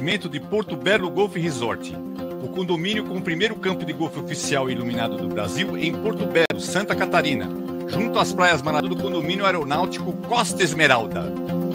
oferecimento de Porto Belo Golf Resort, o condomínio com o primeiro campo de golfe oficial e iluminado do Brasil em Porto Belo, Santa Catarina, junto às praias maravilhosas do condomínio aeronáutico Costa Esmeralda.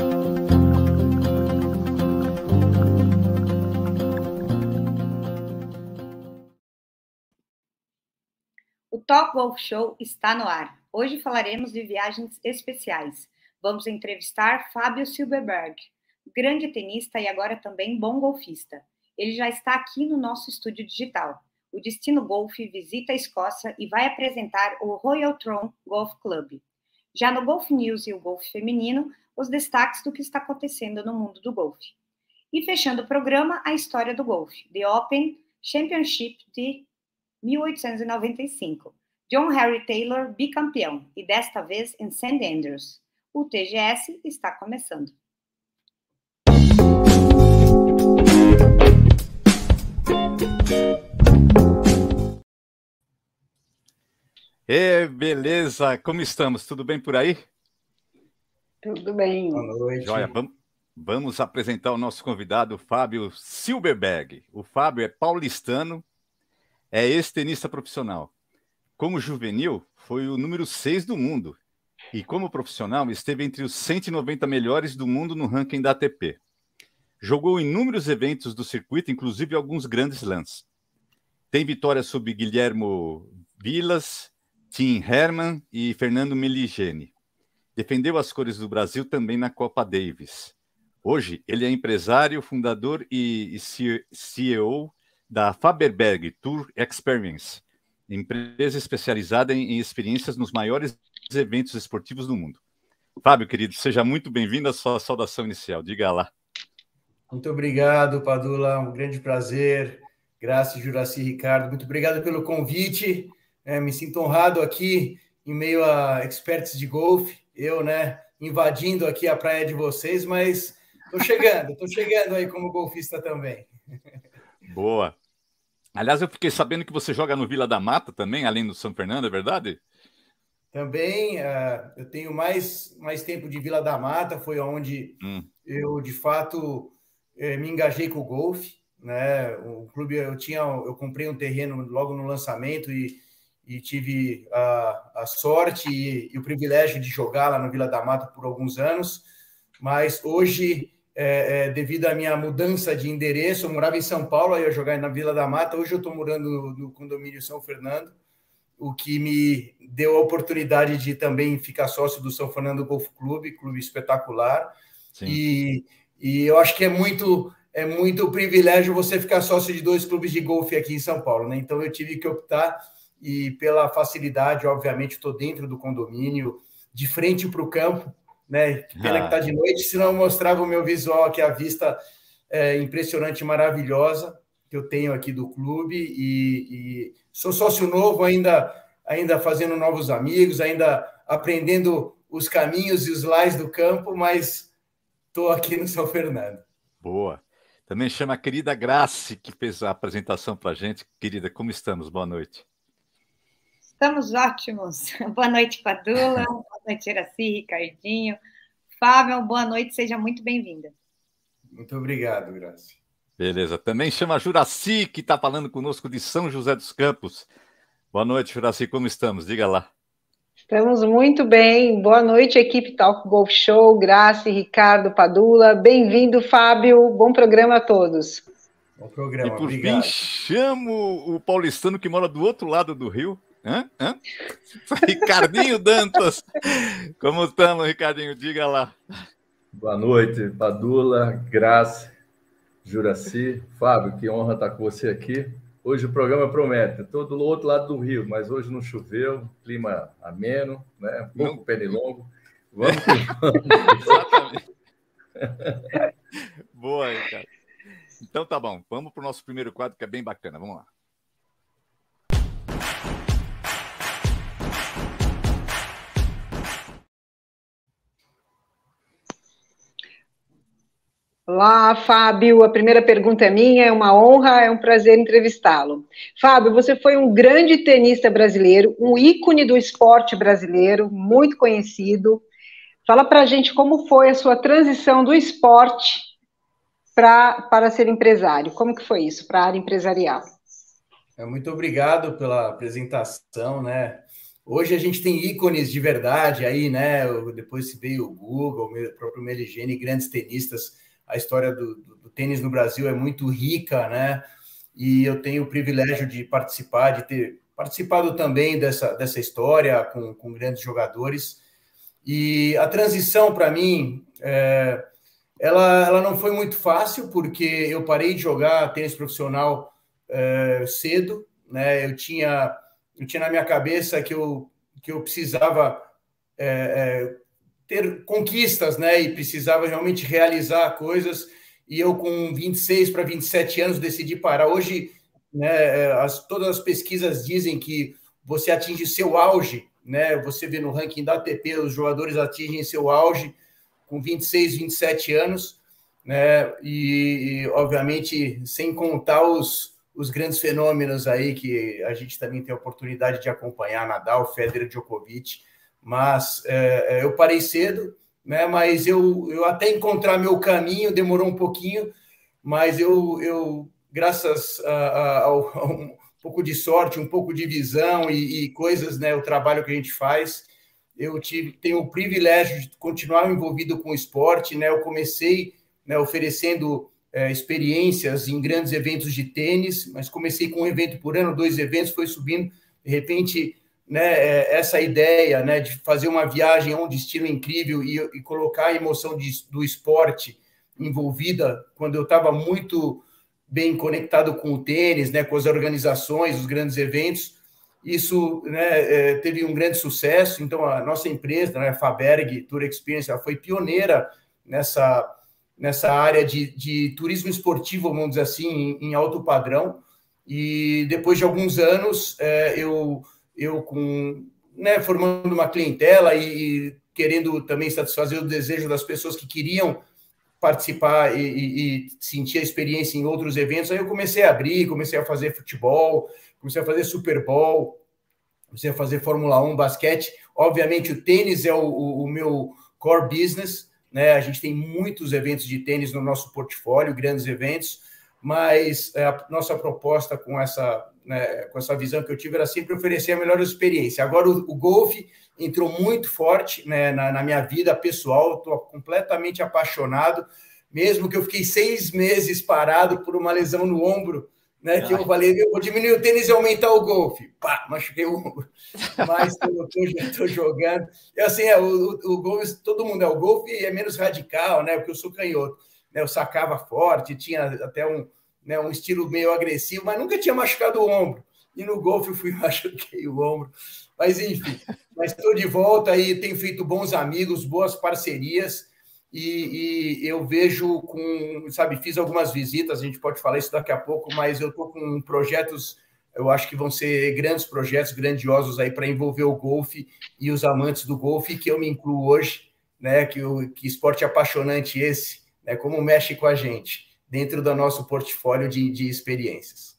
O Top Golf Show está no ar. Hoje falaremos de viagens especiais. Vamos entrevistar Fábio Silverberg, grande tenista e agora também bom golfista. Ele já está aqui no nosso estúdio digital. O Destino Golf visita a Escócia e vai apresentar o Royal Troon Golf Club. Já no Golf News e o golfe feminino, os destaques do que está acontecendo no mundo do golfe. E fechando o programa, a história do golfe, The Open Championship de 1895. John Harry Taylor, bicampeão, e desta vez em St. Andrews. O TGS está começando. Beleza, como estamos? Tudo bem por aí? Tudo bem. Boa noite. Joia, vamos apresentar o nosso convidado, Fábio Silverberg. O Fábio é paulistano, é ex-tenista profissional. Como juvenil, foi o número 6 do mundo. E como profissional, esteve entre os 190 melhores do mundo no ranking da ATP. Jogou inúmeros eventos do circuito, inclusive alguns grandes slams. Tem vitórias sobre Guilhermo Vilas, Tim Herman e Fernando Meligeni. Defendeu as cores do Brasil também na Copa Davis. Hoje, ele é empresário, fundador e CEO da Faberberg Tour Experience, empresa especializada em experiências nos maiores eventos esportivos do mundo. Fábio, querido, seja muito bem-vindo à sua saudação inicial. Diga lá. Muito obrigado, Padula. Um grande prazer. Graças, Juraci, Ricardo. Muito obrigado pelo convite. Me sinto honrado aqui em meio a experts de golfe. Eu, invadindo aqui a praia de vocês, mas estou chegando aí como golfista também. Boa. Aliás, eu fiquei sabendo que você joga no Vila da Mata também, além do São Fernando, é verdade? Também, eu tenho mais tempo de Vila da Mata, foi onde eu, de fato, me engajei com o golfe, né? O clube, eu comprei um terreno logo no lançamento e tive a sorte e o privilégio de jogar lá no Vila da Mata por alguns anos, mas hoje, devido à minha mudança de endereço, eu morava em São Paulo, aí eu jogava na Vila da Mata, hoje eu estou morando no condomínio São Fernando, o que me deu a oportunidade de também ficar sócio do São Fernando Golf Clube, clube espetacular. E eu acho que é muito privilégio você ficar sócio de 2 clubes de golfe aqui em São Paulo, né? Então eu tive que optar e pela facilidade, obviamente, estou dentro do condomínio, de frente para o campo, né? Pena que está de noite, senão eu mostrava o meu visual aqui, a vista impressionante, maravilhosa que eu tenho aqui do clube e sou sócio novo, ainda fazendo novos amigos, ainda aprendendo os caminhos e os lais do campo, mas estou aqui no São Fernando. Boa. Também chama a querida Grace, que fez a apresentação para a gente. Querida, como estamos? Boa noite. Estamos ótimos. Boa noite, Padula. Boa noite, Iraci, Ricardinho. Fábio, boa noite, seja muito bem-vinda. Muito obrigado, Grace. Beleza. Também chama a Juraci, que está falando conosco de São José dos Campos. Boa noite, Juraci, como estamos? Diga lá. Estamos muito bem. Boa noite, equipe Talk Golf Show, Grace, Ricardo, Padula. Bem-vindo, Fábio. Bom programa a todos. Bom programa, e por obrigado. fim, chamo o paulistano que mora do outro lado do rio. Ricardinho Dantas. Como estamos, Ricardinho? Diga lá. Boa noite, Padula, Grace, Juraci, Fábio, que honra estar com você aqui. Hoje o programa promete, estou do outro lado do rio, mas hoje não choveu, clima ameno, né? Um pouco pernilongo. Vamos que vamos. Exatamente. Boa, Ricardo. Então tá bom, vamos para o nosso primeiro quadro, que é bem bacana. Vamos lá. Olá, Fábio. A primeira pergunta é minha, é uma honra, é um prazer entrevistá-lo. Fábio, você foi um grande tenista brasileiro, um ícone do esporte brasileiro, muito conhecido. Fala pra gente como foi a sua transição do esporte para ser empresário? Como que foi isso, para a área empresarial? Muito obrigado pela apresentação, né? Hoje a gente tem ícones de verdade aí, né? Depois se veio o Google, o próprio Meligeni, grandes tenistas. A história do tênis no Brasil é muito rica, né? E eu tenho o privilégio de participar, de ter participado também dessa história com grandes jogadores. E a transição, para mim, ela não foi muito fácil, porque eu parei de jogar tênis profissional cedo, né? Eu tinha na minha cabeça que eu precisava ter conquistas, né? E precisava realmente realizar coisas. E eu, com 26 para 27 anos, decidi parar. Hoje, né, todas as pesquisas dizem que você atinge seu auge, né? Você vê no ranking da ATP, os jogadores atingem seu auge com 26, 27 anos, né? E obviamente, sem contar os grandes fenômenos aí que a gente também tem a oportunidade de acompanhar, Nadal, Federer, Djokovic. Mas eu parei cedo, né? Mas eu até encontrar meu caminho demorou um pouquinho, mas eu graças a um pouco de sorte, um pouco de visão e coisas, né? O trabalho que a gente faz, tenho o privilégio de continuar envolvido com o esporte, né? Eu comecei, né, oferecendo experiências em grandes eventos de tênis, mas comecei com um evento por ano, 2 eventos, foi subindo, de repente, né, essa ideia, né, de fazer uma viagem a um destino incrível e colocar a emoção do esporte envolvida, quando eu estava muito bem conectado com o tênis, né, com as organizações, os grandes eventos, isso, né, teve um grande sucesso. Então, a nossa empresa, né, a Faberg Tour Experience, ela foi pioneira nessa área de turismo esportivo, vamos dizer assim, em alto padrão. E depois de alguns anos, eu né, formando uma clientela e querendo também satisfazer o desejo das pessoas que queriam participar e sentir a experiência em outros eventos, aí eu comecei a abrir, comecei a fazer futebol, comecei a fazer Super Bowl, comecei a fazer Fórmula 1, basquete. Obviamente, o tênis é o meu core business, né? A gente tem muitos eventos de tênis no nosso portfólio, grandes eventos, mas a nossa proposta com essa visão que eu tive era sempre oferecer a melhor experiência. Agora, o golfe entrou muito forte, né, na minha vida pessoal, estou completamente apaixonado, mesmo que eu fiquei 6 meses parado por uma lesão no ombro, né, que eu falei, eu vou diminuir o tênis e aumentar o golfe. Pá, machuquei o ombro. Mas estou jogando. E assim, o golfe, todo mundo o golfe é menos radical, né, porque eu sou canhoto. Né, eu sacava forte, tinha até um estilo meio agressivo, mas nunca tinha machucado o ombro. E no golfe eu fui machuquei o ombro. Mas, enfim, estou de volta e tenho feito bons amigos, boas parcerias, e eu vejo fiz algumas visitas, a gente pode falar isso daqui a pouco, mas eu estou com projetos, eu acho que vão ser grandes projetos, grandiosos aí para envolver o golfe e os amantes do golfe, que eu me incluo hoje, né? Que esporte apaixonante esse, né? Como mexe com a gente, dentro do nosso portfólio de experiências.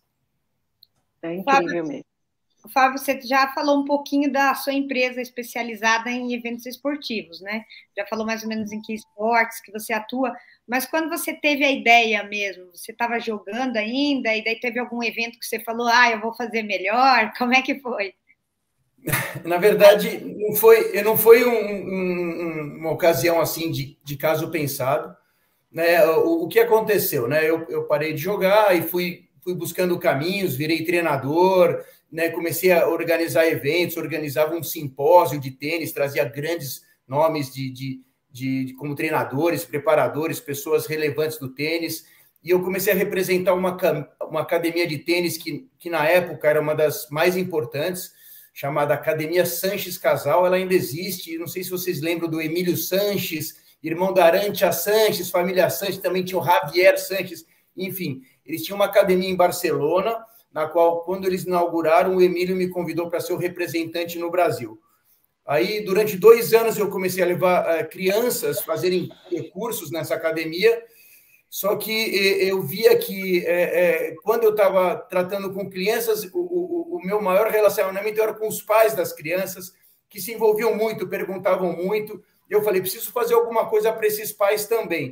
É incrível mesmo. Fábio, você já falou um pouquinho da sua empresa especializada em eventos esportivos, né? Já falou mais ou menos em que esportes que você atua, mas quando você teve a ideia mesmo, você estava jogando ainda, e daí teve algum evento que você falou, eu vou fazer melhor, como é que foi? Na verdade, não foi uma ocasião assim de caso pensado, né? O que aconteceu, né? Eu parei de jogar e fui buscando caminhos, virei treinador, né? Comecei a organizar eventos, organizava um simpósio de tênis, trazia grandes nomes como treinadores, preparadores, pessoas relevantes do tênis, e eu comecei a representar uma academia de tênis que na época era uma das mais importantes, chamada Academia Sanches Casal. Ela ainda existe, não sei se vocês lembram do Emílio Sanches, irmão da Arantxa Sanches, família Sanches, também tinha o Javier Sanches, enfim, eles tinham uma academia em Barcelona, na qual, quando eles inauguraram, o Emílio me convidou para ser o representante no Brasil. Aí, durante 2 anos, eu comecei a levar crianças fazerem cursos nessa academia, só que eu via que, quando eu estava tratando com crianças, o meu maior relacionamento era com os pais das crianças, que se envolviam muito, perguntavam muito. Eu falei, preciso fazer alguma coisa para esses pais também.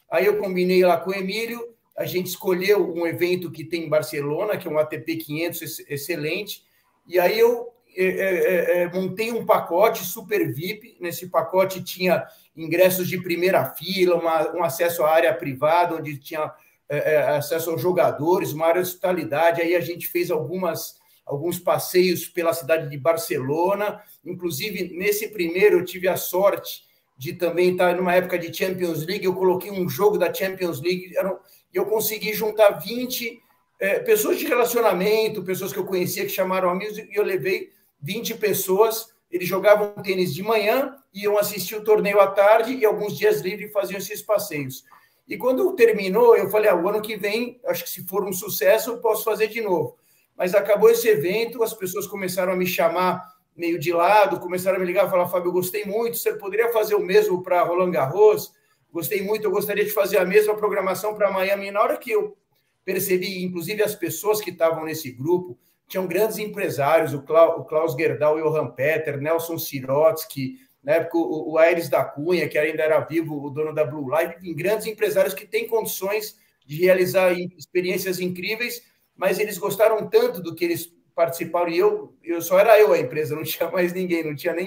Aí eu combinei lá com o Emílio, a gente escolheu um evento que tem em Barcelona, que é um ATP 500 excelente, e aí eu montei um pacote super VIP. Nesse pacote tinha ingressos de primeira fila, um acesso à área privada, onde tinha acesso aos jogadores, uma área de hospitalidade. Aí a gente fez alguns passeios pela cidade de Barcelona. Inclusive, nesse primeiro, eu tive a sorte de também estar numa época de Champions League. Eu coloquei um jogo da Champions League e eu consegui juntar 20 pessoas de relacionamento, pessoas que eu conhecia, que chamaram amigos, e eu levei 20 pessoas. Eles jogavam tênis de manhã, iam assistir o torneio à tarde e alguns dias livres faziam esses passeios. E quando terminou, eu falei, o ano que vem, acho que se for um sucesso, eu posso fazer de novo. Mas acabou esse evento, as pessoas começaram a me chamar meio de lado, começaram a me ligar e falar, Fábio, eu gostei muito, você poderia fazer o mesmo para Roland Garros? Gostei muito, eu gostaria de fazer a mesma programação para Miami. E na hora que eu percebi, inclusive as pessoas que estavam nesse grupo, tinham grandes empresários, o Klaus Gerdau, o Johan Peter, Nelson Sirotsky, na época o Aires da Cunha, que ainda era vivo, o dono da Blue Live, enfim, grandes empresários que têm condições de realizar experiências incríveis, mas eles gostaram tanto do que eles participaram, e eu só era eu a empresa, não tinha mais ninguém, não tinha nem...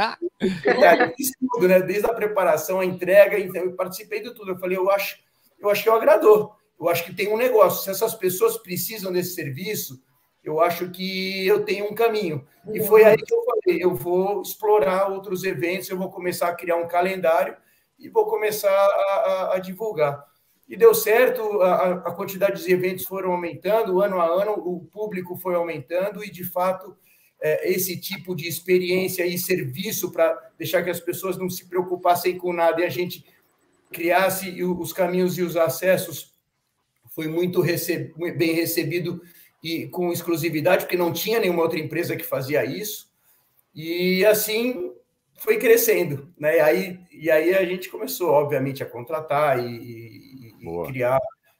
Eu fiz tudo, né? Desde a preparação, a entrega, então eu participei de tudo. Eu falei, eu acho que eu agradou, eu acho que tem um negócio, se essas pessoas precisam desse serviço, eu acho que eu tenho um caminho. E foi aí que eu falei, eu vou explorar outros eventos, eu vou começar a criar um calendário e vou começar a divulgar. E deu certo, a quantidade de eventos foram aumentando, ano a ano, o público foi aumentando, e, de fato, esse tipo de experiência e serviço para deixar que as pessoas não se preocupassem com nada e a gente criasse os caminhos e os acessos, foi muito bem recebido e com exclusividade, porque não tinha nenhuma outra empresa que fazia isso, e assim foi crescendo, né? E aí a gente começou, obviamente, a contratar e criar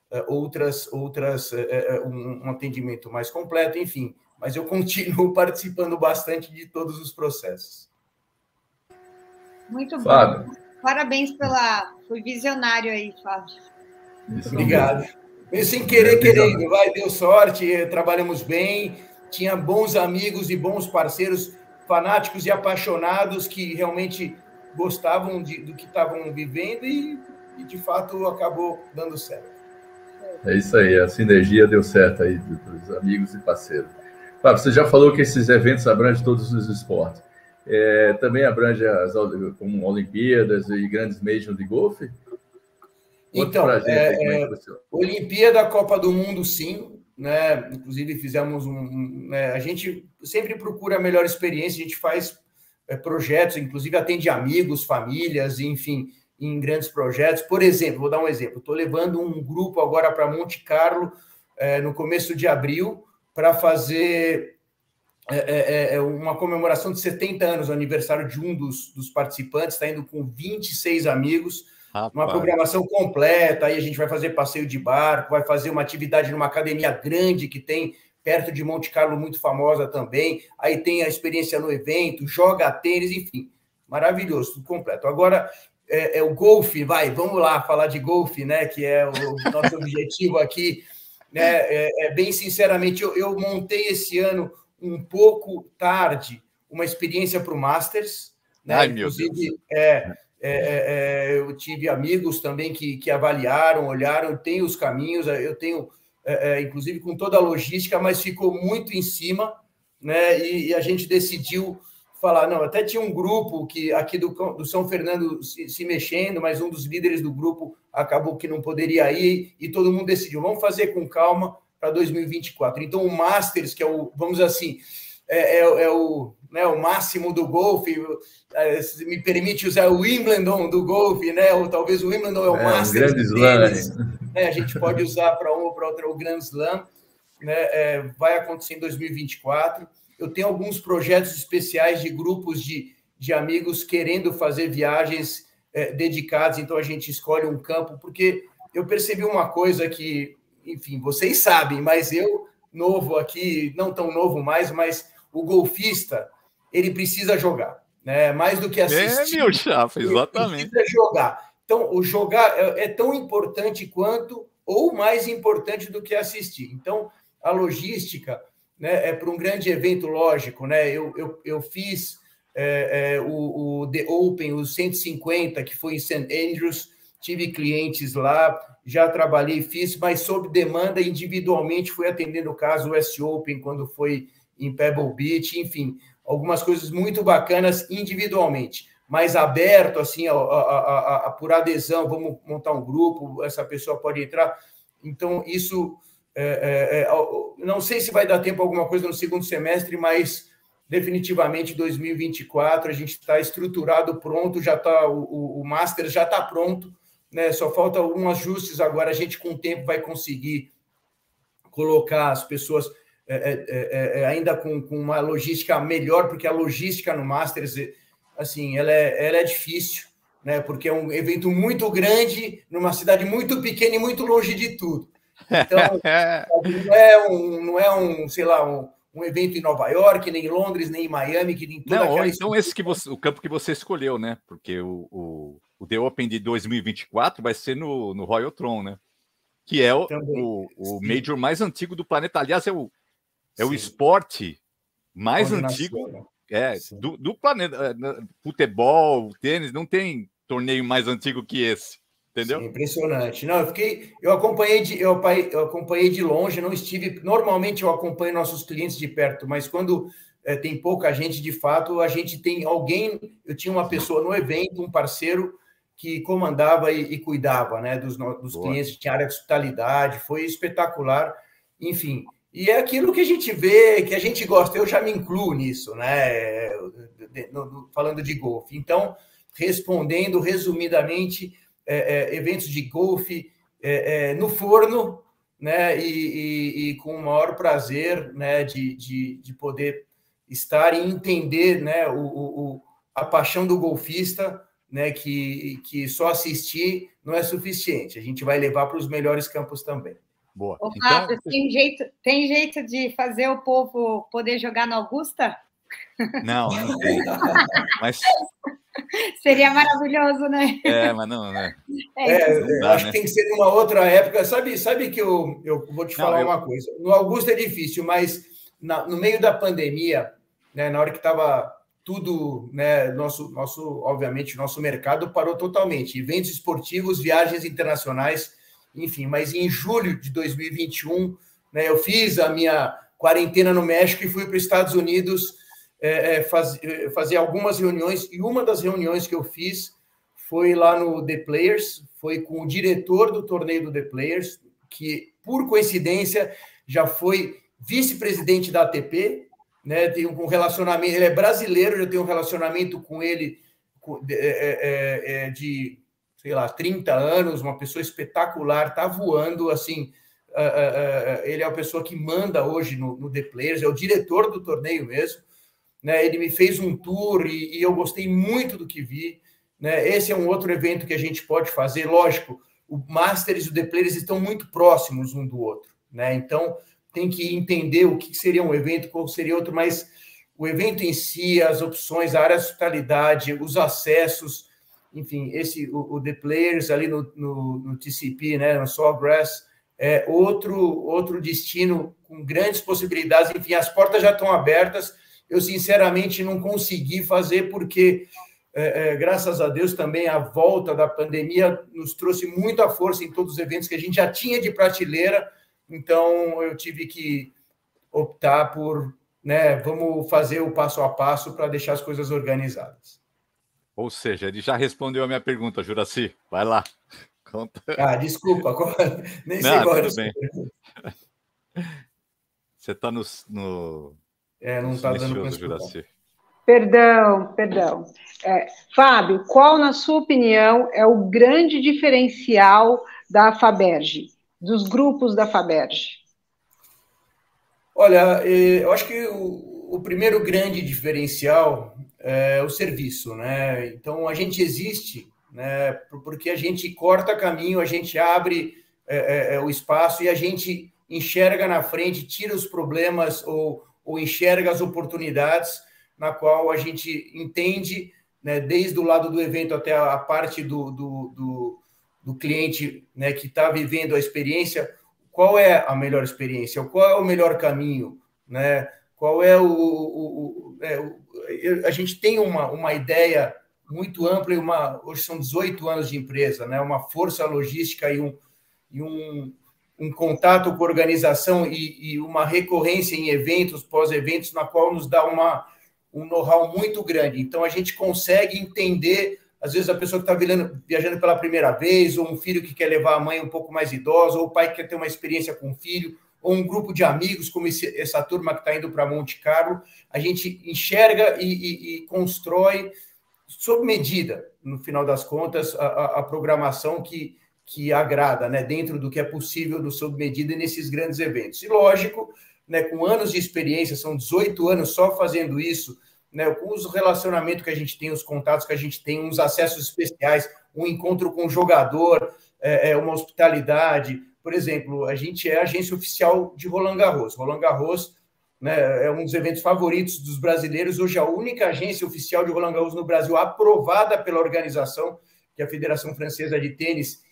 um atendimento mais completo, enfim, mas eu continuo participando bastante de todos os processos. Muito bom. Fábio. Parabéns foi visionário aí, Fábio. Obrigado. Eu sem querer, querendo, deu sorte, trabalhamos bem, tinha bons amigos e bons parceiros, fanáticos e apaixonados que realmente gostavam do que estavam vivendo e, de fato, acabou dando certo. É isso aí, a sinergia deu certo aí dos amigos e parceiros. Fábio, você já falou que esses eventos abrangem todos os esportes. Também abrange como Olimpíadas e grandes majors de golfe? Então, Olimpíada, Copa do Mundo, sim, né? Inclusive fizemos né? A gente sempre procura a melhor experiência, a gente faz projetos, inclusive atende amigos, famílias, enfim, em grandes projetos. Por exemplo, vou dar um exemplo, estou levando um grupo agora para Monte Carlo, no começo de abril, para fazer uma comemoração de 70 anos, o aniversário de um dos participantes, está indo com 26 amigos, uma programação completa. Aí a gente vai fazer passeio de barco, vai fazer uma atividade numa academia grande que tem perto de Monte Carlo, muito famosa também. Aí tem a experiência no evento, joga tênis, enfim, maravilhoso, tudo completo. Agora, o golfe, vamos lá falar de golfe, né, que é o nosso objetivo aqui, né, bem sinceramente, eu montei esse ano um pouco tarde uma experiência para o Masters, né? Ai, inclusive, meu Deus. Eu tive amigos também que avaliaram, olharam, tem os caminhos, eu tenho, inclusive com toda a logística, mas ficou muito em cima, né? E a gente decidiu falar, não, até tinha um grupo que aqui do São Fernando se mexendo, mas um dos líderes do grupo acabou que não poderia ir, e todo mundo decidiu, vamos fazer com calma para 2024. Então, o Masters, que é vamos dizer assim, o máximo do golfe, se me permite usar o Wimbledon do golfe, né? Ou talvez o Wimbledon é o Masters. Um grande slam. Né? A gente pode usar para um ou para outro o Grand Slam, né? Vai acontecer em 2024. Eu tenho alguns projetos especiais de grupos de amigos querendo fazer viagens dedicadas, então a gente escolhe um campo, porque eu percebi uma coisa que, enfim, vocês sabem, mas eu, novo aqui, não tão novo mais, mas o golfista, ele precisa jogar, né? Mais do que assistir. Meu chapa, exatamente. Ele precisa jogar. Então, o jogar é tão importante quanto, ou mais importante do que assistir. Então, a logística, né, para um grande evento, lógico, né? Eu fiz o The Open, o 150, que foi em St. Andrews, tive clientes lá, já trabalhei, fiz, mas sob demanda, individualmente, fui atendendo o caso o US Open, quando foi em Pebble Beach, enfim, algumas coisas muito bacanas individualmente, mais aberto, assim, por adesão, vamos montar um grupo, essa pessoa pode entrar. Então, isso, não sei se vai dar tempo alguma coisa no segundo semestre, mas definitivamente 2024 a gente está estruturado, pronto, já está, o Master já está pronto, né? Só falta alguns ajustes agora, a gente com o tempo vai conseguir colocar as pessoas ainda com uma logística melhor, porque a logística no Masters, assim, ela é difícil, né? Porque é um evento muito grande, numa cidade muito pequena e muito longe de tudo. Então, não é um, sei lá, um evento em Nova York, nem em Londres, nem em Miami, que nem toda aquela... Então, o campo que você escolheu, né? Porque o The Open de 2024 vai ser no Royal Tron, né? Que é o Major mais antigo do planeta. Aliás, é o esporte mais antigo do planeta. Futebol, tênis, não tem torneio mais antigo que esse. Entendeu? Sim, impressionante. Não, eu acompanhei de longe, não estive. Normalmente eu acompanho nossos clientes de perto, mas quando tem pouca gente, de fato, a gente tem alguém. Eu tinha uma pessoa no evento, um parceiro que comandava e cuidava, né, dos clientes, tinha área de hospitalidade, foi espetacular, enfim. E é aquilo que a gente vê, que a gente gosta. Eu já me incluo nisso, né? Falando de golfe. Então, respondendo resumidamente. Eventos de golfe no forno, né? E com o maior prazer, né? De poder estar e entender, né? A paixão do golfista, né? Que só assistir não é suficiente. A gente vai levar para os melhores campos também. Boa. Ô, Fábio, então... tem jeito de fazer o povo poder jogar no Augusta? Não tem. Mas... Seria maravilhoso, né? Mas não, né? Acho que tem que ser numa outra época. Sabe que eu vou te falar uma coisa. No Augusta é difícil, mas no meio da pandemia, né, na hora que estava tudo, né, obviamente, nosso mercado parou totalmente. Eventos esportivos, viagens internacionais, enfim. Mas em julho de 2021, né, eu fiz a minha quarentena no México e fui para os Estados Unidos fazer algumas reuniões, e uma das reuniões que eu fiz foi lá no The Players, foi com o diretor do torneio do The Players, que, por coincidência, já foi vice-presidente da ATP, né? Tem um relacionamento, ele é brasileiro, já tem um relacionamento com ele de, sei lá, 30 anos, uma pessoa espetacular, está voando, assim, ele é a pessoa que manda hoje no The Players, é o diretor do torneio mesmo, né? Ele me fez um tour e eu gostei muito do que vi, né? Esse é um outro evento que a gente pode fazer. Lógico, o Masters e o The Players estão muito próximos um do outro, né? Então, tem que entender o que seria um evento, qual seria outro, mas o evento em si, as opções, a área de hospitalidade, os acessos, enfim, o The Players ali no TCP, né? No Sawgrass, é outro destino com grandes possibilidades. Enfim, as portas já estão abertas. Eu, sinceramente, não consegui fazer porque, graças a Deus, também a volta da pandemia nos trouxe muita força em todos os eventos que a gente já tinha de prateleira. Então, eu tive que optar por, né, vamos fazer o passo a passo para deixar as coisas organizadas. Ou seja, ele já respondeu a minha pergunta, Juracy. Vai lá. Conta. Desculpa. Nem sei qual tudo bem. Você está no... não está dando para Juracy. Perdão. Fábio, qual, na sua opinião, é o grande diferencial da Faberge, dos grupos da Faberge? Olha, eu acho que o primeiro grande diferencial é o serviço, né? Então, a gente existe, né, porque a gente corta caminho, a gente abre o espaço e a gente enxerga na frente, tira os problemas ou enxerga as oportunidades na qual a gente entende né, desde o lado do evento até a parte do cliente, né, que está vivendo a experiência, qual é a melhor experiência, qual é o melhor caminho, né? Qual é a gente tem uma ideia muito ampla, hoje são 18 anos de empresa, né? Uma força logística e um contato com a organização e uma recorrência em eventos, pós-eventos, na qual nos dá um know-how muito grande. Então, a gente consegue entender, às vezes, a pessoa que está viajando pela primeira vez, ou um filho que quer levar a mãe um pouco mais idosa, ou o pai que quer ter uma experiência com o filho, ou um grupo de amigos, como essa turma que está indo para Monte Carlo. A gente enxerga e constrói, sob medida, no final das contas, a programação que agrada, né, dentro do que é possível, do sob medida, nesses grandes eventos. E, lógico, né, com anos de experiência, são 18 anos só fazendo isso, né, com os relacionamentos que a gente tem, os contatos que a gente tem, uns acessos especiais, um encontro com o jogador, uma hospitalidade. Por exemplo, a gente é agência oficial de Roland Garros. Roland Garros, né, é um dos eventos favoritos dos brasileiros. Hoje, a única agência oficial de Roland Garros no Brasil aprovada pela organização, que é a Federação Francesa de Tênis,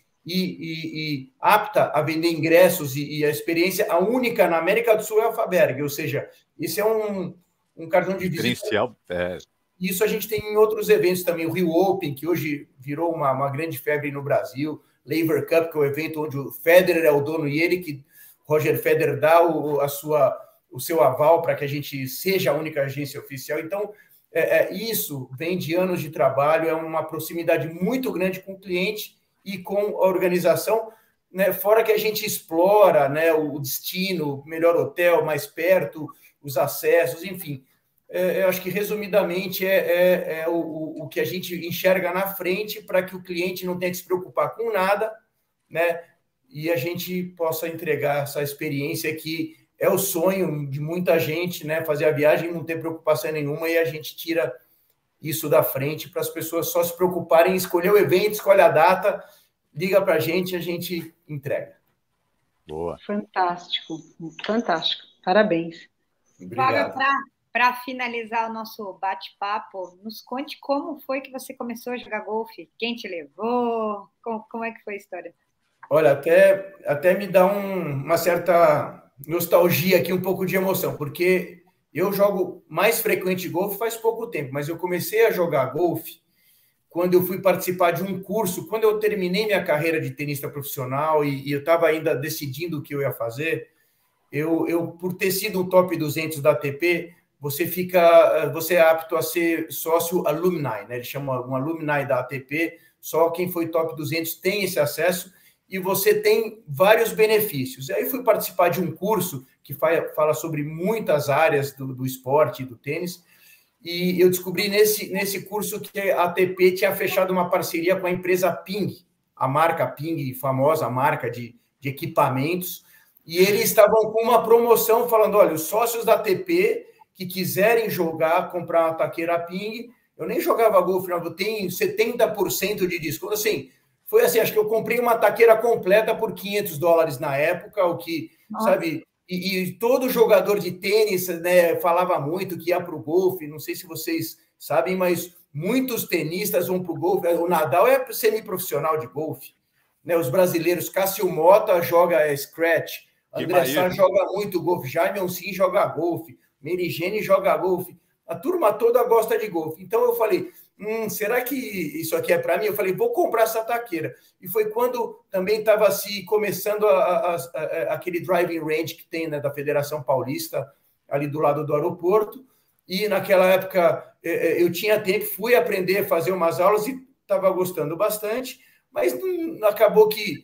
e apta a vender ingressos e a experiência, a única na América do Sul é a Faberg, ou seja, isso é um cartão de visita. Isso a gente tem em outros eventos também, o Rio Open, que hoje virou uma grande febre no Brasil, Laver Cup, que é o evento onde o Federer é o dono e ele que Roger Federer dá o seu aval para que a gente seja a única agência oficial. Então, isso vem de anos de trabalho, é uma proximidade muito grande com o cliente e com a organização, né? Fora que a gente explora, né, o destino, melhor hotel, mais perto, os acessos, enfim. Eu acho que, resumidamente, o que a gente enxerga na frente para que o cliente não tenha que se preocupar com nada, né? E a gente possa entregar essa experiência que é o sonho de muita gente, né? Fazer a viagem e não ter preocupação nenhuma, e a gente tira isso da frente para as pessoas só se preocuparem em escolher o evento, escolhe a data, liga para a gente entrega. Boa. Fantástico, fantástico. Parabéns. Obrigado. Para finalizar o nosso bate-papo, nos conte como foi que você começou a jogar golfe, quem te levou, como é que foi a história? Olha, até me dá uma certa nostalgia aqui, um pouco de emoção, porque eu jogo mais frequente golfe faz pouco tempo, mas eu comecei a jogar golfe quando eu fui participar de um curso, quando eu terminei minha carreira de tenista profissional e eu estava ainda decidindo o que eu ia fazer. Eu por ter sido um top 200 da ATP, você é apto a ser sócio alumni, né? Eles chamam um alumni da ATP, só quem foi top 200 tem esse acesso, e você tem vários benefícios. Aí fui participar de um curso que fala sobre muitas áreas do esporte e do tênis, e eu descobri nesse curso que a ATP tinha fechado uma parceria com a empresa Ping, a marca Ping, famosa marca de equipamentos, e eles estavam com uma promoção falando, olha, os sócios da ATP que quiserem comprar uma taqueira Ping, eu nem jogava golfe, não, eu tenho 70% de desconto, assim. Foi assim, acho que eu comprei uma taqueira completa por $500 na época, o que, sabe, e todo jogador de tênis, né, falava muito que ia para o golfe, não sei se vocês sabem, mas muitos tenistas vão para o golfe, o Nadal é semiprofissional de golfe, né, os brasileiros, Cássio Mota joga scratch, André Sá joga muito golfe, Jaime Onsim joga golfe, Merigene joga golfe, a turma toda gosta de golfe, então eu falei, será que isso aqui é para mim? Eu falei, vou comprar essa taqueira. E foi quando também estava começando aquele driving range que tem, né, da Federação Paulista, ali do lado do aeroporto. E naquela época eu tinha tempo, fui aprender a fazer umas aulas e estava gostando bastante, mas acabou que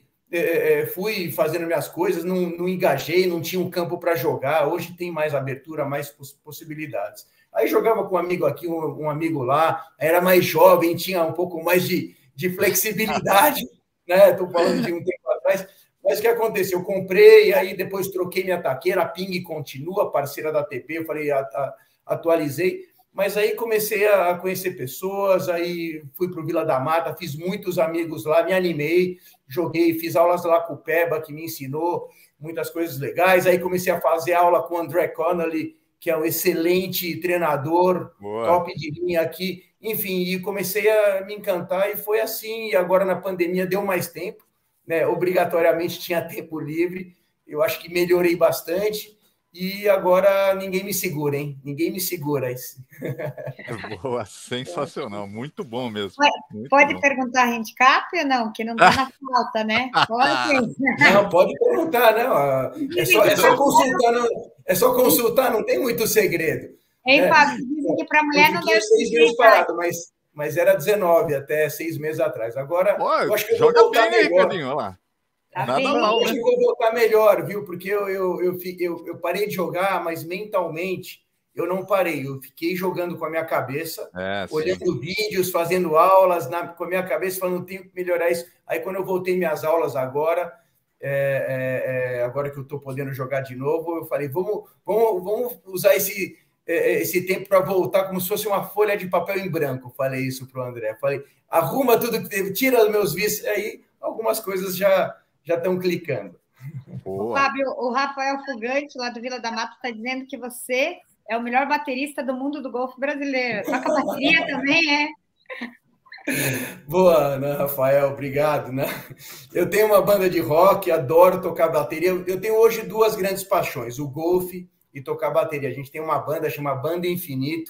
fui fazendo minhas coisas, não engajei, não tinha um campo para jogar. Hoje tem mais abertura, mais possibilidades. Aí jogava com um amigo aqui, um amigo lá, era mais jovem, tinha um pouco mais de flexibilidade, né? Estou falando de um tempo atrás. Mas o que aconteceu? Eu comprei, aí depois troquei minha taqueira, a Ping continua, parceira da ATP, eu falei, atualizei. Mas aí comecei a conhecer pessoas, aí fui para o Vila da Mata, fiz muitos amigos lá, me animei, joguei, fiz aulas lá com o Peba, que me ensinou muitas coisas legais. Aí comecei a fazer aula com o André Connolly, que é um excelente treinador, top de linha aqui. Enfim, e comecei a me encantar e foi assim. E agora na pandemia deu mais tempo, né? Obrigatoriamente tinha tempo livre. Eu acho que melhorei bastante. E agora ninguém me segura, hein? Ninguém me segura. Boa, sensacional, muito bom mesmo. Pode bom. Perguntar handicap ou não? Que não está na pauta, né? Pode. Não, pode perguntar, não. É só consultar, não tem muito segredo. Hein, Fábio? Dizem que para mulher não deve ser 6 meses parado, mas era 19 até 6 meses atrás. Agora, eu acho que eu vou voltar melhor. Olha lá. Nada mal, acho que vou voltar melhor, viu? Porque eu parei de jogar, mas mentalmente eu não parei. Eu fiquei jogando com a minha cabeça, olhando vídeos, fazendo aulas com a minha cabeça, falando, tenho que melhorar isso. Aí, quando eu voltei minhas aulas agora, agora que eu estou podendo jogar de novo, eu falei, vamos usar esse tempo para voltar como se fosse uma folha de papel em branco. Falei isso para o André. Falei, arruma tudo que teve, tira os meus vícios. Aí, algumas coisas já estão clicando. Fábio, o Rafael Fugante, lá do Vila da Mata, está dizendo que você é o melhor baterista do mundo do golfe brasileiro. Toca bateria também, é? Boa, Ana, Rafael, obrigado. Né? Eu tenho uma banda de rock, adoro tocar bateria. Eu tenho hoje 2 grandes paixões, o golfe e tocar bateria. A gente tem uma banda, chama Banda Infinito.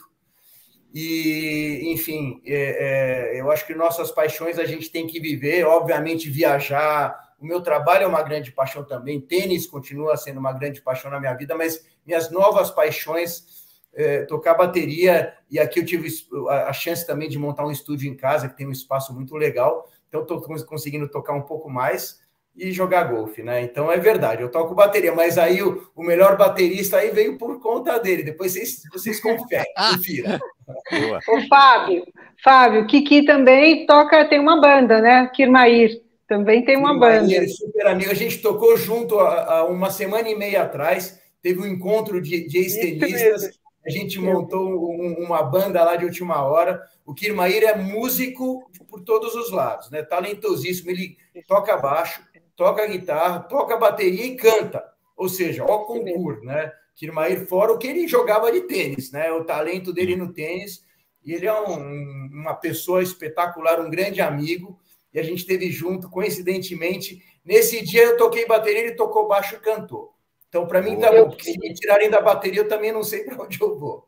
E, enfim, eu acho que nossas paixões a gente tem que viver, obviamente viajar. O meu trabalho é uma grande paixão também, tênis continua sendo uma grande paixão na minha vida, mas minhas novas paixões, tocar bateria, e aqui eu tive a chance também de montar um estúdio em casa, que tem um espaço muito legal, então estou conseguindo tocar um pouco mais e jogar golfe, né? Então é verdade, eu toco bateria, mas aí o melhor baterista aí veio por conta dele, depois vocês confiram. Ô, Fábio, Kiki também toca, tem uma banda, né? Kirmair. Também tem uma banda. Super amigo. A gente tocou junto há uma semana e meia atrás. Teve um encontro de ex-tenistas. A gente montou uma banda lá de última hora. O Kirmair é músico por todos os lados, né? Talentosíssimo. Ele toca baixo, toca guitarra, toca bateria e canta. Ou seja, ó concurso, né? Kirmair, fora o que ele jogava de tênis, né? O talento dele no tênis. E ele é uma pessoa espetacular, um grande amigo. E a gente esteve junto, coincidentemente. Nesse dia eu toquei bateria, ele tocou baixo e cantou. Então, para mim, tá bom, porque se me tirarem da bateria, eu também não sei para onde eu vou.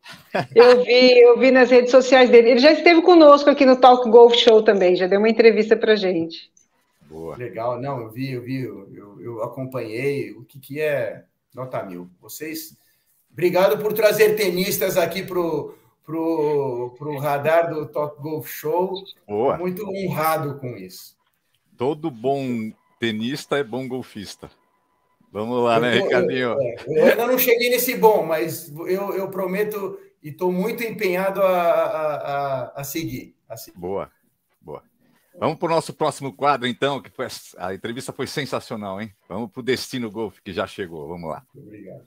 Eu vi nas redes sociais dele. Ele já esteve conosco aqui no Talk Golf Show também, já deu uma entrevista para gente. Boa. Legal, não, eu vi, eu acompanhei. O que é nota 1000. Vocês, obrigado por trazer tenistas aqui pro radar do Talk Golf Show. Boa. Muito honrado com isso. Todo bom tenista é bom golfista. Vamos lá, né, Ricardinho? Eu ainda não cheguei nesse bom, mas eu prometo e estou muito empenhado a seguir. Boa. Vamos para o nosso próximo quadro, então, que a entrevista foi sensacional, hein? Vamos para o Destino Golf, que já chegou. Vamos lá. Obrigado.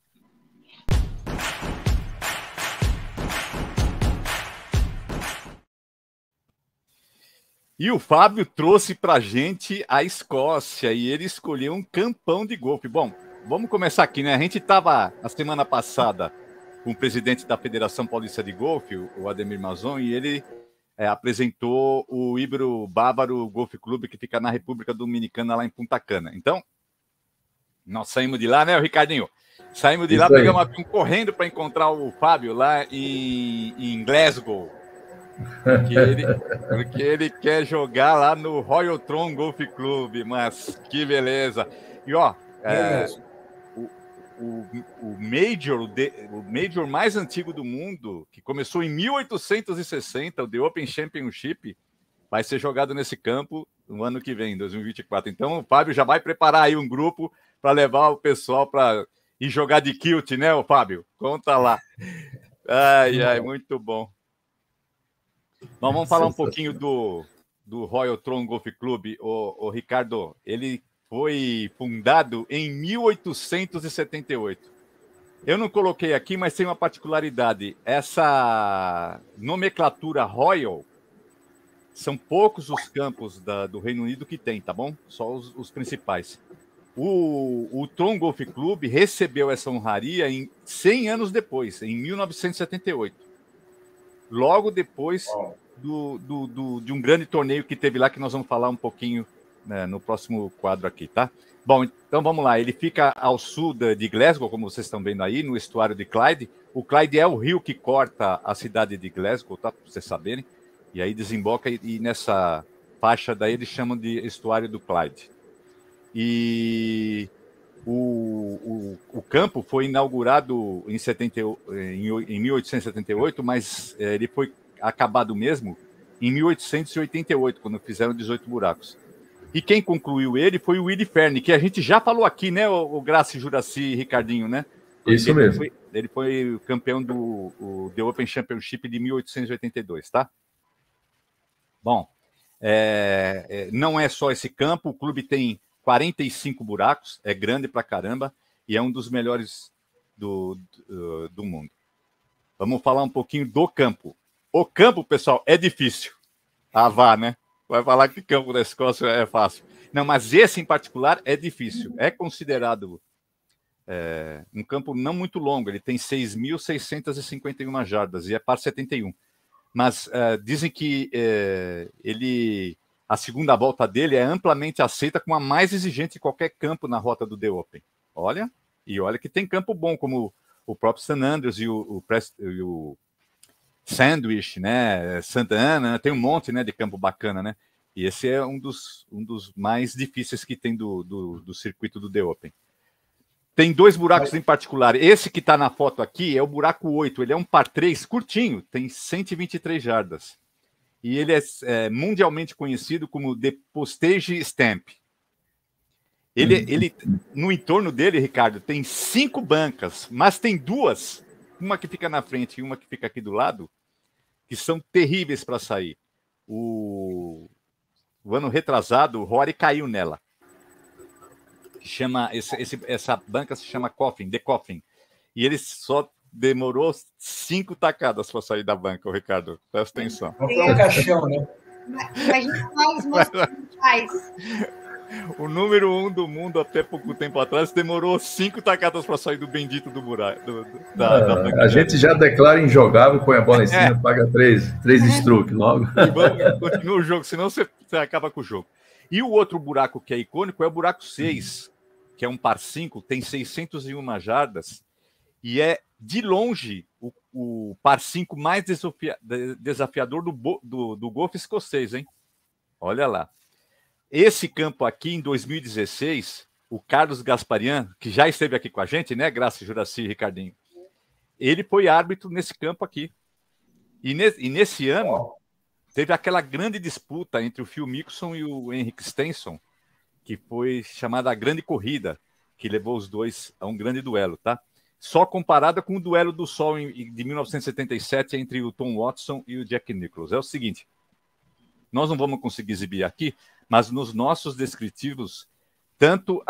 E o Fábio trouxe para a gente a Escócia e ele escolheu um campão de golfe. Bom, vamos começar aqui, né? A gente estava, na semana passada, com o presidente da Federação Paulista de Golfe, o Ademir Mazon, e ele apresentou o Ibero Bávaro Golf Clube, que fica na República Dominicana, lá em Punta Cana. Então, nós saímos de lá, né, Ricardinho? Saímos de lá, pegamos um avião correndo para encontrar o Fábio lá em Glasgow. Porque ele quer jogar lá no Royal Tron Golf Club, mas que beleza. E ó, o Major mais antigo do mundo, que começou em 1860, o The Open Championship, vai ser jogado nesse campo no ano que vem, 2024. Então o Fábio já vai preparar aí um grupo para levar o pessoal para ir jogar de kilt, né, o Fábio? Conta lá. Ai, muito bom. Nós vamos falar um pouquinho do Royal Tron Golf Club. O Ricardo, ele foi fundado em 1878. Eu não coloquei aqui, mas tem uma particularidade. Essa nomenclatura Royal, são poucos os campos do Reino Unido que tem, tá bom? Só os principais. O Tron Golf Club recebeu essa honraria 100 anos depois, em 1978. Logo depois de um grande torneio que teve lá, que nós vamos falar um pouquinho, né, no próximo quadro aqui, tá? Bom, então vamos lá. Ele fica ao sul de Glasgow, como vocês estão vendo aí, no estuário de Clyde. O Clyde é o rio que corta a cidade de Glasgow, tá? Para vocês saberem. E aí desemboca e nessa faixa daí eles chamam de estuário do Clyde. E o campo foi inaugurado em 1878, mas ele foi acabado mesmo em 1888, quando fizeram 18 buracos. E quem concluiu ele foi o Willie Ferne, que a gente já falou aqui, né, o Graça, Juraci e Ricardinho, né? Porque isso mesmo. Ele foi campeão do The Open Championship de 1882, tá? Bom, não é só esse campo, o clube tem 45 buracos, é grande pra caramba, e é um dos melhores do mundo. Vamos falar um pouquinho do campo. O campo, pessoal, é difícil. Vá, né? Vai falar que campo da Escócia é fácil. Não, mas esse em particular é difícil. É considerado um campo não muito longo. Ele tem 6.651 jardas e é par 71. Mas dizem que a segunda volta dele é amplamente aceita como a mais exigente de qualquer campo na rota do The Open. Olha que tem campo bom, como o próprio St. Andrews e o Sandwich, né? Santa Ana, tem um monte, né, de campo bacana, né? E esse é um dos mais difíceis que tem do circuito do The Open. Tem 2 buracos em particular. Esse que está na foto aqui é o buraco 8. Ele é um par 3 curtinho, tem 123 jardas. E ele é mundialmente conhecido como The Postage Stamp. Ele, no entorno dele, Ricardo, tem 5 bancas, mas tem 2, uma que fica na frente e uma que fica aqui do lado, que são terríveis para sair. O ano retrasado, o Rory caiu nela. Essa banca se chama Coffin, The Coffin. E ele só demorou 5 tacadas para sair da banca, o Ricardo. Presta atenção. Foi um caixão, né? Imagina nós, moços. O número 1 do mundo, até pouco tempo atrás, demorou 5 tacadas para sair do bendito do buraco. Da a gente já declara injogável, põe a bola em cima, paga 3 strokes logo. E continua o jogo, senão você acaba com o jogo. E o outro buraco que é icônico é o buraco 6, que é um par 5, tem 601 jardas, e é, de longe, o par 5 mais desafiador do golfe escocês, hein? Olha lá. Esse campo aqui, em 2016, o Carlos Gasparian, que já esteve aqui com a gente, né, Graça, Juraci e Ricardinho, ele foi árbitro nesse campo aqui. E nesse ano, teve aquela grande disputa entre o Phil Mickelson e o Henrik Stenson, que foi chamada a Grande Corrida, que levou os dois a um grande duelo, tá? Só comparada com o duelo do Sol de 1977 entre o Tom Watson e o Jack Nicklaus. É o seguinte, nós não vamos conseguir exibir aqui, mas nos nossos descritivos, tanto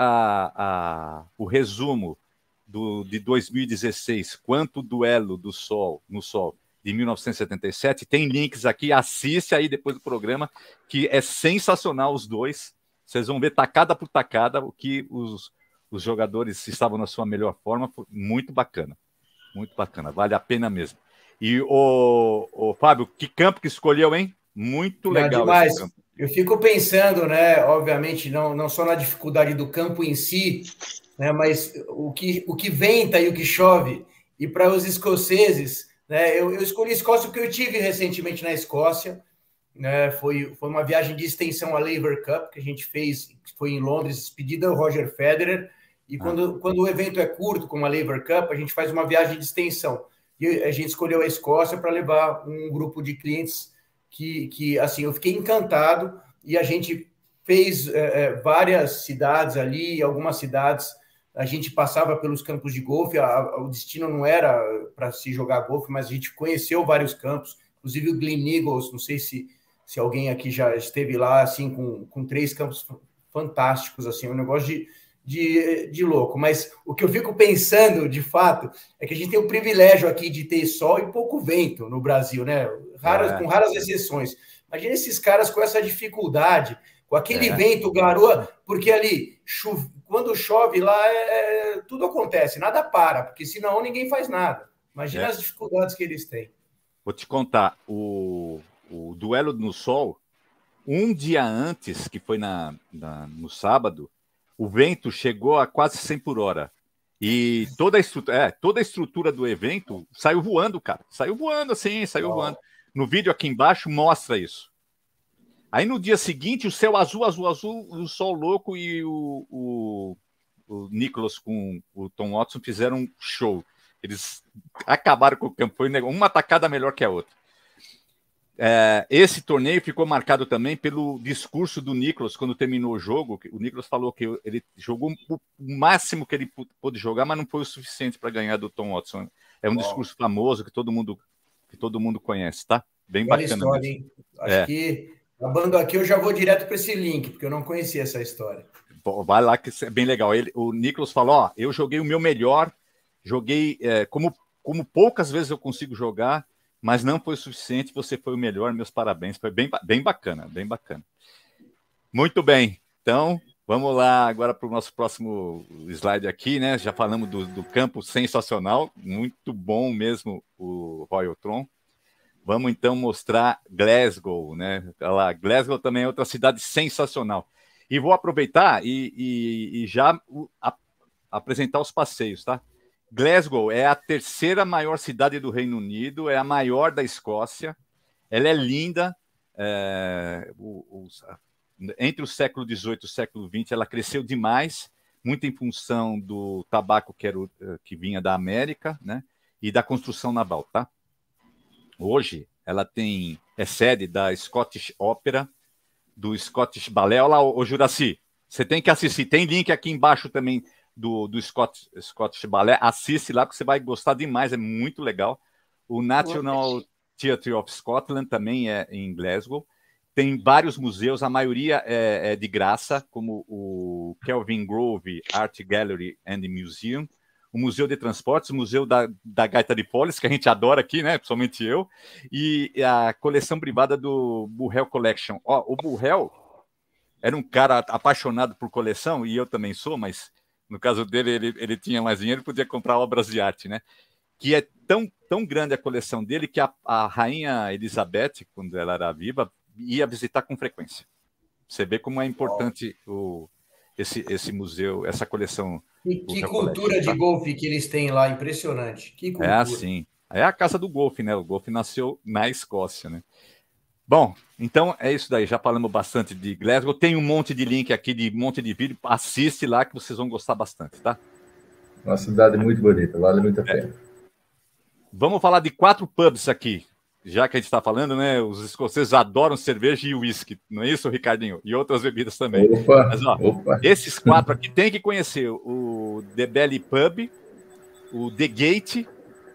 o resumo de 2016 quanto o duelo no Sol de 1977, tem links aqui, assiste aí depois do programa, que é sensacional os dois. Vocês vão ver tacada por tacada o que os jogadores estavam na sua melhor forma. Foi muito bacana, vale a pena mesmo. E o Fábio, que campo que escolheu, hein? Muito legal. Demais. Eu fico pensando, né, obviamente, não só na dificuldade do campo em si, né, mas o que venta e o que chove. E para os escoceses, né, eu escolhi a Escócia porque eu tive recentemente na Escócia, né, foi uma viagem de extensão à Laver Cup que a gente fez, que foi em Londres, despedida do Roger Federer. E quando o evento é curto, como a Laver Cup, a gente faz uma viagem de extensão. E a gente escolheu a Escócia para levar um grupo de clientes que assim, eu fiquei encantado, e a gente fez várias cidades ali, algumas cidades a gente passava pelos campos de golfe, o destino não era para se jogar golfe, mas a gente conheceu vários campos, inclusive o Gleneagles, não sei se alguém aqui já esteve lá, assim, com 3 campos fantásticos, assim, um negócio de louco. Mas o que eu fico pensando, de fato, é que a gente tem o privilégio aqui de ter sol e pouco vento no Brasil, né? Com raras exceções. Imagina esses caras com essa dificuldade, com aquele vento, garoa, porque ali quando chove lá, tudo acontece, nada para, porque senão ninguém faz nada. Imagina as dificuldades que eles têm. Vou te contar, o duelo no sol, um dia antes, que foi no sábado, o vento chegou a quase 100 por hora. E toda a estrutura do evento saiu voando, cara. Saiu voando assim, voando. No vídeo aqui embaixo mostra isso. Aí no dia seguinte, o céu azul, o sol louco e o Nicklaus com o Tom Watson fizeram um show. Eles acabaram com o campo. Foi uma tacada melhor que a outra. Esse torneio ficou marcado também pelo discurso do Nicklaus quando terminou o jogo. O Nicklaus falou que ele jogou o máximo que ele pôde jogar, mas não foi o suficiente para ganhar do Tom Watson. É um discurso famoso que todo mundo conhece, tá? Bem Olha bacana. História, hein? Acho que, acabando aqui, eu já vou direto para esse link, porque eu não conhecia essa história. Vai lá que é bem legal. O Nicklaus falou, eu joguei o meu melhor, joguei como poucas vezes eu consigo jogar, mas não foi o suficiente, você foi o melhor, meus parabéns. Foi bem bacana, bem bacana. Muito bem, então vamos lá agora para o nosso próximo slide aqui, né? Já falamos do campo sensacional, muito bom mesmo o Royal Tron. Vamos então mostrar Glasgow, né? Lá, Glasgow também é outra cidade sensacional. E vou aproveitar e já apresentar os passeios, tá? Glasgow é a terceira maior cidade do Reino Unido, é a maior da Escócia, ela é linda, entre o século XVIII e o século XX ela cresceu demais, muito em função do tabaco que vinha da América, né, e da construção naval, tá? Hoje ela é sede da Scottish Opera, do Scottish Ballet. Olha lá, o Juraci, você tem que assistir, tem link aqui embaixo também do Scottish Ballet, assiste lá, porque você vai gostar demais, é muito legal. O National Theatre of Scotland também é em Glasgow. Tem vários museus, a maioria é de graça, como o Kelvin Grove Art Gallery and Museum, o Museu de Transportes, o Museu da Gaita de Foles, que a gente adora aqui, né? Principalmente eu, e a coleção privada do Burrell Collection. O Burrell era um cara apaixonado por coleção, e eu também sou, mas no caso dele, ele tinha mais dinheiro e podia comprar obras de arte, né? Que é tão grande a coleção dele que a rainha Elizabeth, quando ela era viva, ia visitar com frequência. Você vê como é importante esse museu, essa coleção. Que cultura de golfe que eles têm lá, impressionante. Que cultura. É assim. É a casa do golfe, né? O golfe nasceu na Escócia, né? Bom, então é isso daí. Já falamos bastante de Glasgow. Tem um monte de link aqui, de um monte de vídeo. Assiste lá que vocês vão gostar bastante, tá? Uma cidade muito bonita, vale muito a pena. Vamos falar de 4 pubs aqui. Já que a gente está falando, né? Os escoceses adoram cerveja e uísque, não é isso, Ricardinho? E outras bebidas também. Opa, mas, esses 4 aqui tem que conhecer: o The Belly Pub, o The Gate,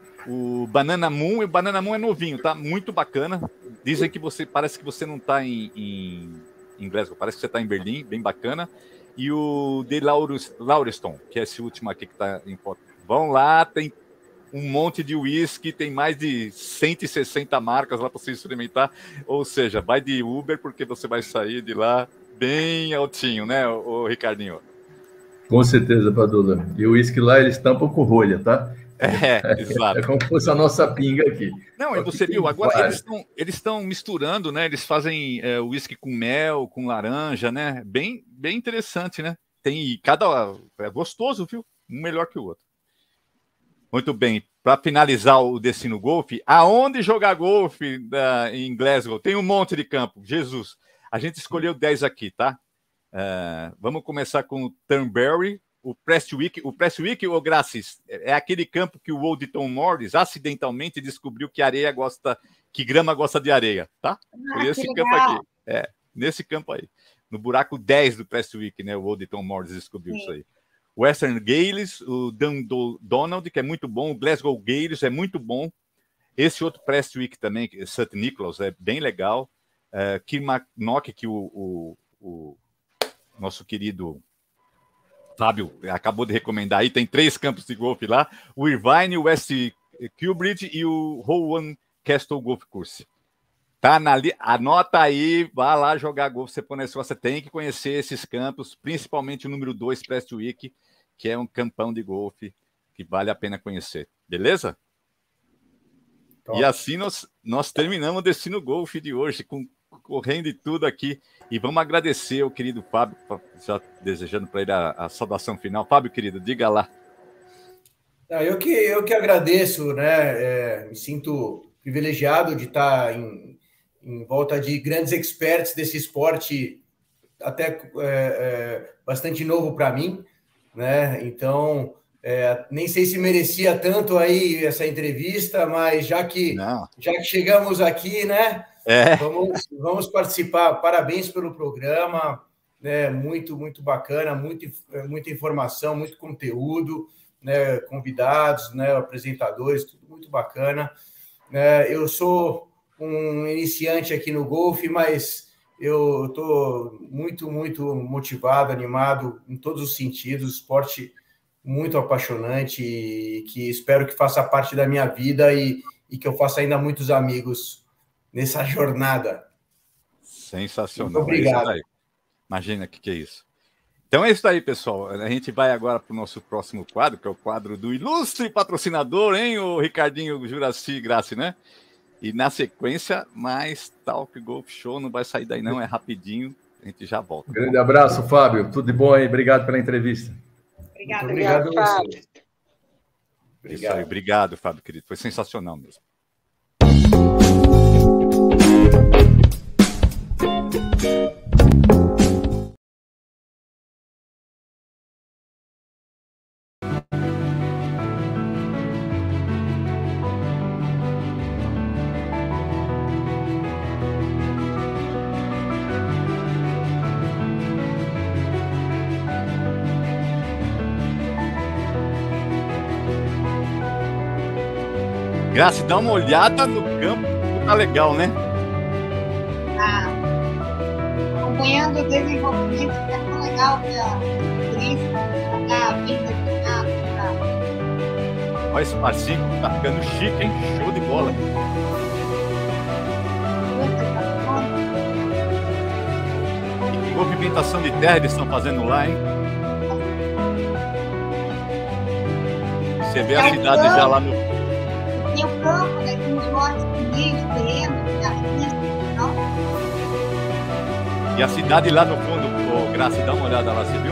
o Banana Moon. E o Banana Moon é novinho, tá? Muito bacana. Dizem que parece que você não está em Glasgow, parece que você está em Berlim, bem bacana. E o The Lauriston, que é esse último aqui que está em foto. Vão lá, tem um monte de uísque, tem mais de 160 marcas lá para você experimentar, ou seja, vai de Uber porque você vai sair de lá bem altinho, né, o Ricardinho? Com certeza, Padula. E o uísque lá eles tampam com rolha, tá? Exato. É como se fosse a nossa pinga aqui. Não, e você viu, agora eles estão misturando, né, eles fazem uísque com mel, com laranja, né, bem interessante, né, é gostoso, viu, um melhor que o outro. Muito bem, para finalizar o Destino Golfe, aonde jogar golfe em Glasgow? Tem um monte de campo, Jesus. A gente escolheu 10 aqui, tá? Vamos começar com o Turnberry, o Prestwick. O Prestwick, ô Gracis, é aquele campo que o Oldton Morris acidentalmente descobriu que grama gosta de areia, tá? Foi esse campo aqui. Nesse campo aí. No buraco 10 do Prestwick, né? O Oldton Morris descobriu isso aí. Western Gales, o Dundonald, que é muito bom, o Glasgow Gales é muito bom, esse outro Prestwick também, St. Nicholas, é bem legal, Kilmarnock, que o nosso querido Fábio acabou de recomendar aí, tem 3 campos de golfe lá, o Irvine, o West Kilbridge e o Rowan Castle Golf Course. Tá anota aí, vá lá jogar golfe. Você tem que conhecer esses campos, principalmente o número 2, Prestwick, que é um campão de golfe que vale a pena conhecer. Beleza? Top. E assim nós terminamos o Destino Golfe de hoje, correndo e tudo aqui. E vamos agradecer ao querido Fábio, já desejando para ele a saudação final. Fábio, querido, diga lá. Eu que agradeço, né? Me sinto privilegiado de estar em volta de grandes experts desse esporte, até bastante novo para mim, né? Então, nem sei se merecia tanto aí essa entrevista, mas já que chegamos aqui, né? Vamos participar. Parabéns pelo programa, né? Muito bacana, muita informação, muito conteúdo, né? Convidados, né? Apresentadores, tudo muito bacana. Eu sou um iniciante aqui no golfe, mas eu estou muito motivado, animado em todos os sentidos, esporte muito apaixonante e que espero que faça parte da minha vida e que eu faça ainda muitos amigos nessa jornada. Sensacional. Muito obrigado. Imagina o que é isso. Então é isso aí, pessoal. A gente vai agora para o nosso próximo quadro, que é o quadro do ilustre patrocinador, hein, o Ricardinho Juraci Grassi, né? E na sequência, mais Talk Golf Show. Não vai sair daí não, é rapidinho. A gente já volta. Grande abraço, Fábio. Tudo de bom aí. Obrigado pela entrevista. Obrigado, Fábio. Isso aí, obrigado, Fábio, querido. Foi sensacional mesmo. Graça, dá uma olhada no campo, tá legal, né? Acompanhando o desenvolvimento, tá tão legal para a vida. Olha esse parcinho, tá ficando chique, hein? Show de bola. E que movimentação de terra eles estão fazendo lá, hein? Você vê a cidade já lá no... Tem o campo, né? Tem os lotes de terreno, não? E a cidade lá no fundo, Graça, dá uma olhada lá, você viu?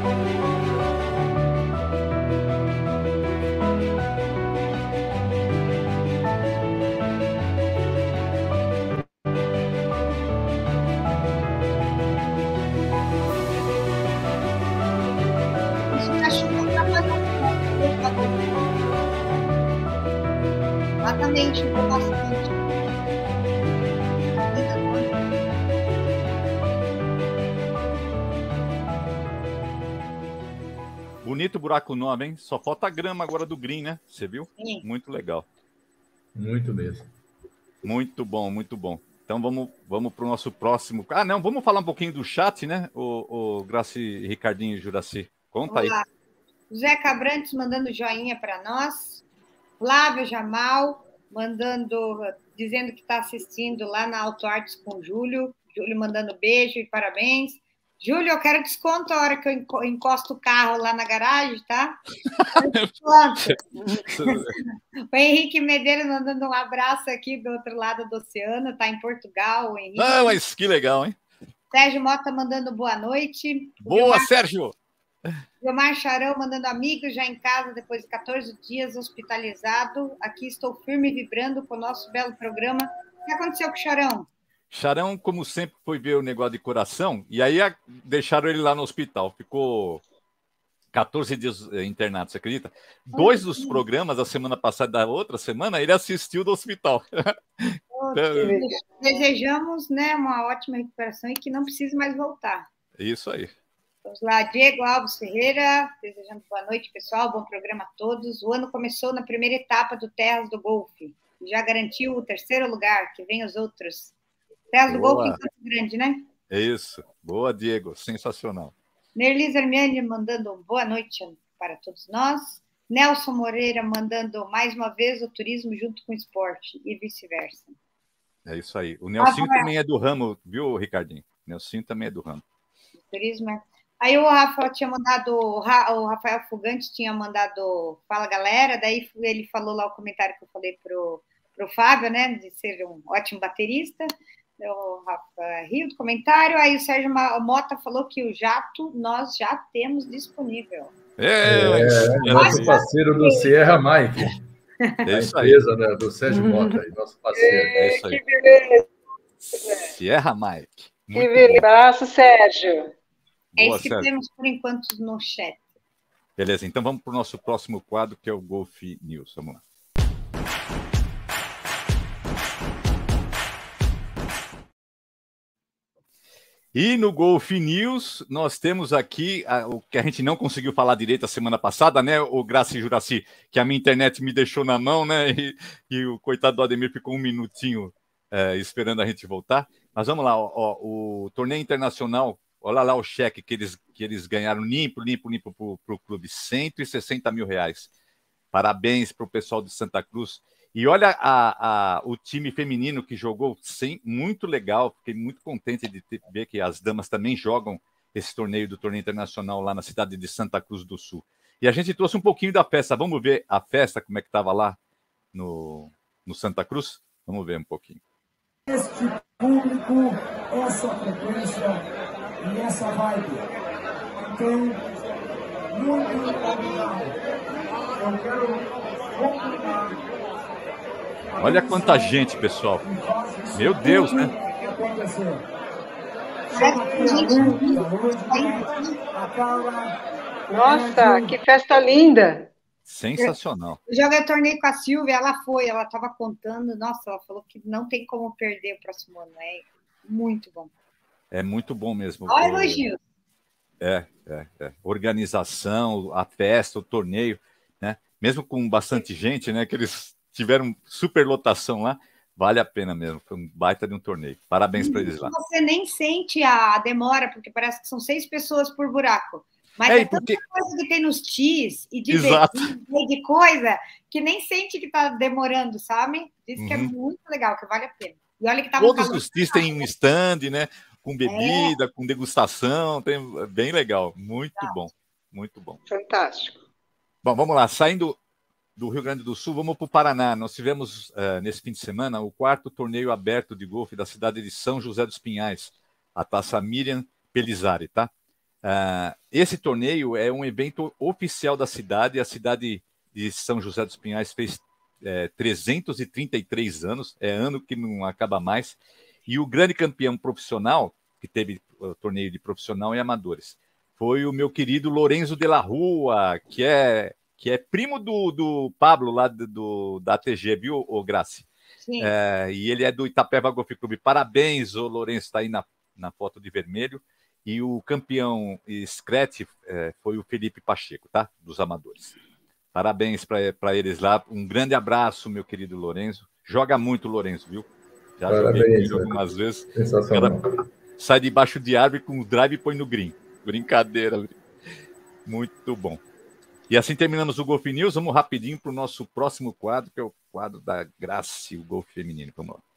Isso tá chegando pra fazer um exatamente, ficou bastante. Bonito buraco nome, hein? Só falta a grama agora do green, né? Você viu? Sim. Muito legal. Muito mesmo. Muito bom, muito bom. Então vamos para o nosso próximo... Ah, não, vamos falar um pouquinho do chat, né? O Graci, Ricardinho e Juraci. Conta aí. José Cabrantes mandando joinha para nós. Flávio Jamal dizendo que está assistindo lá na Auto Artes com o Júlio. Júlio mandando beijo e parabéns. Júlio, eu quero desconto a hora que eu encosto o carro lá na garagem, tá? O Henrique Medeiros mandando um abraço aqui do outro lado do oceano, tá em Portugal, o Henrique. Ah, mas que legal, hein? Sérgio Mota mandando boa noite. Boa, Sérgio! Gilmar Charão mandando amigos já em casa depois de 14 dias hospitalizado. Aqui estou firme e vibrando com o nosso belo programa. O que aconteceu com o Charão? Charão, como sempre, foi ver o negócio de coração e aí deixaram ele lá no hospital. Ficou 14 dias internado, você acredita? 2 dos programas da semana passada e da outra semana ele assistiu do hospital. Desejamos, né, uma ótima recuperação e que não precise mais voltar. Isso aí. Vamos lá, Diego Alves Ferreira, desejando boa noite, pessoal, bom programa a todos. O ano começou na primeira etapa do Terras do Golfe. Já garantiu o 3º lugar, que vem os outros. Terras do Golfe em Campo Grande, né? Isso. Boa, Diego. Sensacional. Nerlis Armiani mandando boa noite para todos nós. Nelson Moreira mandando mais uma vez o turismo junto com o esporte e vice-versa. É isso aí. O Nelsinho também é do ramo, viu, Ricardinho? O Nelsinho também é do ramo. Turismo. Aí o Rafa tinha mandado, o Rafael Fugante tinha mandado fala galera, daí ele falou lá o comentário que eu falei pro Fábio, né, de ser um ótimo baterista. O Rafa riu do comentário, aí o Sérgio Mota falou que o jato nós já temos disponível. Nosso parceiro do Sierra Mike. É isso aí. Empresa, né, do Sérgio Mota, nosso parceiro. É isso aí. Que beleza. Sierra Mike. Que beleza. Abraço, Sérgio. É isso que temos por enquanto no chat. Beleza, então vamos para o nosso próximo quadro, que é o Golf News. Vamos lá. E no Golf News, nós temos aqui o que a gente não conseguiu falar direito a semana passada, né, o Graça e Juraci, que a minha internet me deixou na mão, né, e o coitado do Ademir ficou um minutinho esperando a gente voltar. Mas vamos lá, o torneio internacional, olha lá o cheque que eles ganharam limpo para o clube, R$160 mil. Parabéns para o pessoal de Santa Cruz. E olha o time feminino que jogou, muito legal, fiquei muito contente de ver que as damas também jogam esse torneio do torneio internacional lá na cidade de Santa Cruz do Sul. E a gente trouxe um pouquinho da festa, vamos ver a festa, como é que estava lá no Santa Cruz? Vamos ver um pouquinho. Este público, essa frequência e essa vibe. Então, muito obrigado. Eu quero combinar. Olha quanta gente, pessoal. Meu Deus, né? Nossa, que festa linda! Sensacional. Eu joguei torneio com a Silvia, ela estava contando, nossa, ela falou que não tem como perder o próximo ano. É muito bom. É muito bom mesmo. Olha elogio. Organização, a festa, o torneio, né? Mesmo com bastante gente, né? Que eles tiveram superlotação lá, vale a pena mesmo. Foi um baita de um torneio. Parabéns para eles lá. Você nem sente a demora, porque parece que são 6 pessoas por buraco. Mas tanta coisa que tem nos tees e de coisa que nem sente que está demorando, sabe? Diz que é muito legal, que vale a pena. E olha que todos os tees têm um stand, né? Com bebida, com degustação, bem legal. Muito bom, muito bom. Fantástico. Bom, vamos lá. Saindo do Rio Grande do Sul, vamos para o Paraná. Nós tivemos, nesse fim de semana, o 4º torneio aberto de golfe da cidade de São José dos Pinhais, a Taça Miriam Pelizari, tá? Esse torneio é um evento oficial da cidade. A cidade de São José dos Pinhais fez 333 anos, é ano que não acaba mais. E o grande campeão profissional, que teve o torneio de profissional e amadores, foi o meu querido Lorenzo de la Rua, que é primo do Pablo, lá da ATG, viu, Graci? Sim. E ele é do Itapeva Golf Clube. Parabéns, o Lourenço está aí na foto de vermelho. E o campeão Scratch foi o Felipe Pacheco, tá? Dos amadores. Parabéns para eles lá. Um grande abraço, meu querido Lourenço. Joga muito, Lourenço, viu? Já joguei algumas vezes. Sai debaixo de árvore com o drive e põe no green. Brincadeira. Muito bom. E assim terminamos o Golf News. Vamos rapidinho para o nosso próximo quadro, que é o quadro da Graça, o golfe feminino. Vamos lá.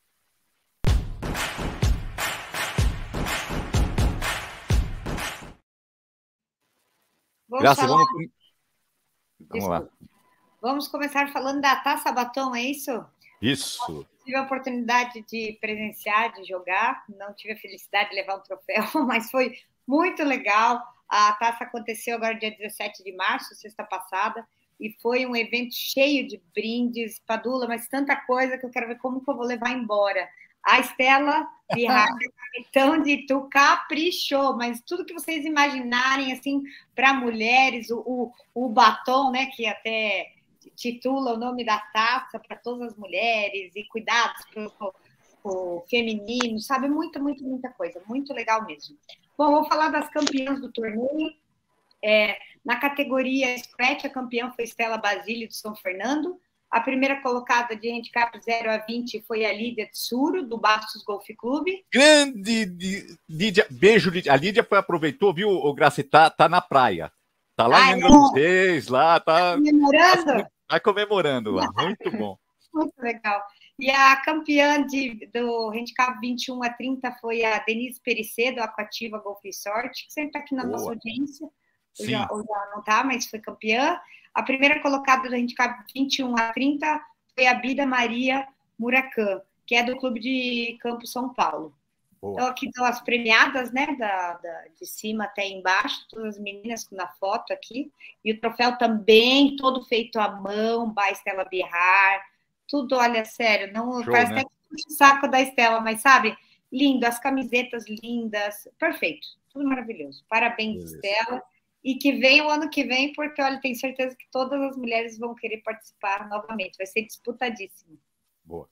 Graça, vamos lá. Vamos começar falando da Taça Batom, é isso? Isso. Tive a oportunidade de presenciar, de jogar. Não tive a felicidade de levar um troféu, mas foi muito legal. A taça aconteceu agora dia 17 de março, sexta passada, e foi um evento cheio de brindes, Padula, mas tanta coisa que eu quero ver como que eu vou levar embora. A Estela Birraga, então de Tu, caprichou, mas tudo que vocês imaginarem, assim, para mulheres, o batom, né, que até titula o nome da taça para todas as mulheres, e cuidados para o feminino, sabe? Muita coisa, muito legal mesmo. Bom, vou falar das campeãs do torneio. Na categoria Scratch, a campeã foi Estela Basílio, de São Fernando. A primeira colocada de handicap 0 a 20 foi a Lídia Tsuro, do Bastos Golf Clube. Grande Lídia, beijo, Lídia. A Lídia aproveitou, viu, o Graça, tá na praia. Tá lá em Angra dos Reis, lá, tá comemorando? Tá comemorando lá, muito bom. Muito legal. E a campeã do handicap 21 a 30 foi a Denise Perissé, do Aquativa Golf Resort, que sempre está aqui na nossa audiência. Hoje ela não está, mas foi campeã. A primeira colocada do handicap 21 a 30 foi a Bida Maria Muracan, que é do Clube de Campo São Paulo. Boa. Então, aqui estão as premiadas, né, de cima até embaixo, todas as meninas na foto aqui. E o troféu também, todo feito à mão, by Estela Birrar. Tudo, olha, sério, não show, parece, né? Até que puxa o saco da Estela, mas sabe, lindo, as camisetas lindas, perfeito, tudo maravilhoso. Parabéns, Estela, e que venha o ano que vem, porque, olha, tenho certeza que todas as mulheres vão querer participar novamente, vai ser disputadíssimo. Boa.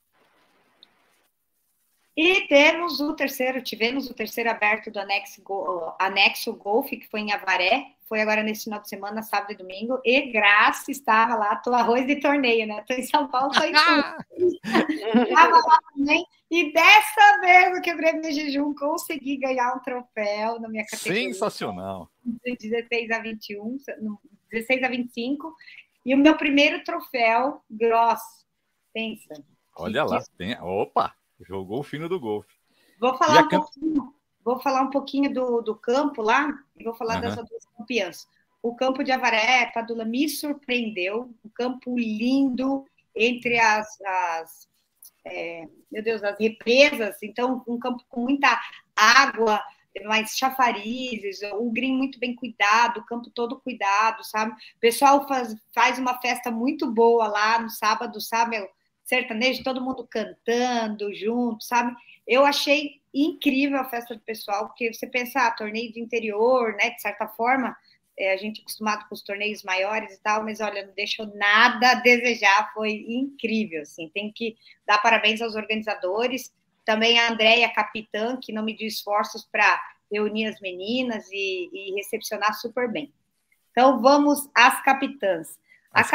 E tivemos o terceiro aberto do Anexo Golf, que foi em Avaré, foi agora nesse final de semana, sábado e domingo, e Graça estava lá, tô arroz de torneio, né? Tô em São Paulo, tô em tudo. Estava lá também, e dessa vez eu quebrei meu jejum, consegui ganhar um troféu na minha categoria. Sensacional. De 16 a 21, 16 a 25, e o meu primeiro troféu, Gross, pensa. Olha lá, tem... Opa! Jogou o fino do golfe. Vou falar um pouquinho do campo lá e vou falar das outras campeãs. O campo de Avaré, Padula, me surpreendeu. Um campo lindo entre as represas. Então, um campo com muita água, mais chafarizes, o green muito bem cuidado, o campo todo cuidado, sabe? O pessoal faz uma festa muito boa lá no sábado, sabe? Sertanejo, todo mundo cantando junto, sabe? Eu achei incrível a festa do pessoal, porque você pensa, torneio de interior, né? De certa forma, a gente é acostumado com os torneios maiores e tal, mas olha, não deixou nada a desejar, foi incrível, assim. Tem que dar parabéns aos organizadores, também a Andréia, capitã, que não mediu esforços para reunir as meninas e recepcionar super bem. Então, vamos às capitãs. As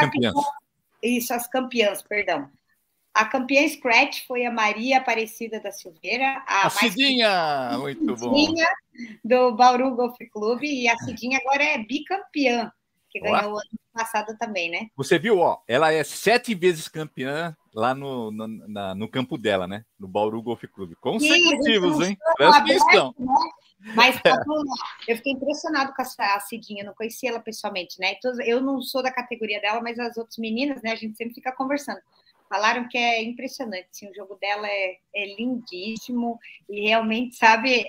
campeãs, perdão. A campeã Scratch foi a Maria Aparecida da Silveira. A Cidinha! Muito bom. Do Bauru Golf Clube. E a Cidinha agora é bicampeã, que ganhou o ano passado também, né? Você viu, ó, ela é 7 vezes campeã lá no campo dela, né? No Bauru Golf Clube. Consecutivos, hein? Presta atenção. Né? Mas eu fiquei impressionado com a Cidinha, não conhecia ela pessoalmente, né? Eu não sou da categoria dela, mas as outras meninas, né? A gente sempre fica conversando. Falaram que é impressionante, assim, o jogo dela é lindíssimo e realmente, sabe,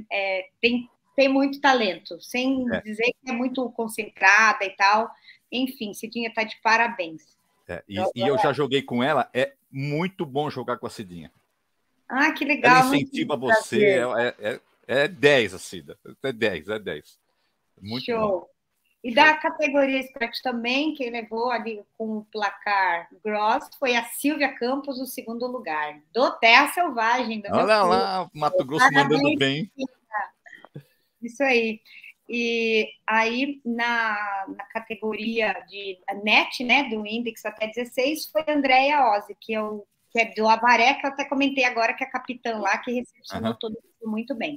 tem muito talento, sem dizer que é muito concentrada e tal. Enfim, Cidinha está de parabéns. E eu já joguei com ela, é muito bom jogar com a Cidinha. Ah, que legal. Ela incentiva você, é 10 a Cida, é 10. Muito show. Bom. E da categoria Scratch também, quem levou ali com o placar gross foi a Silvia Campos, o segundo lugar, do Terra Selvagem. Olha lá, Mato Grosso mandando bem. Isso aí. E aí, na categoria de net, né, do Index até 16, foi a Andréia Ozzi, que é do Avaré, que eu até comentei agora, que é a capitã lá, que recepcionou todo mundo muito bem.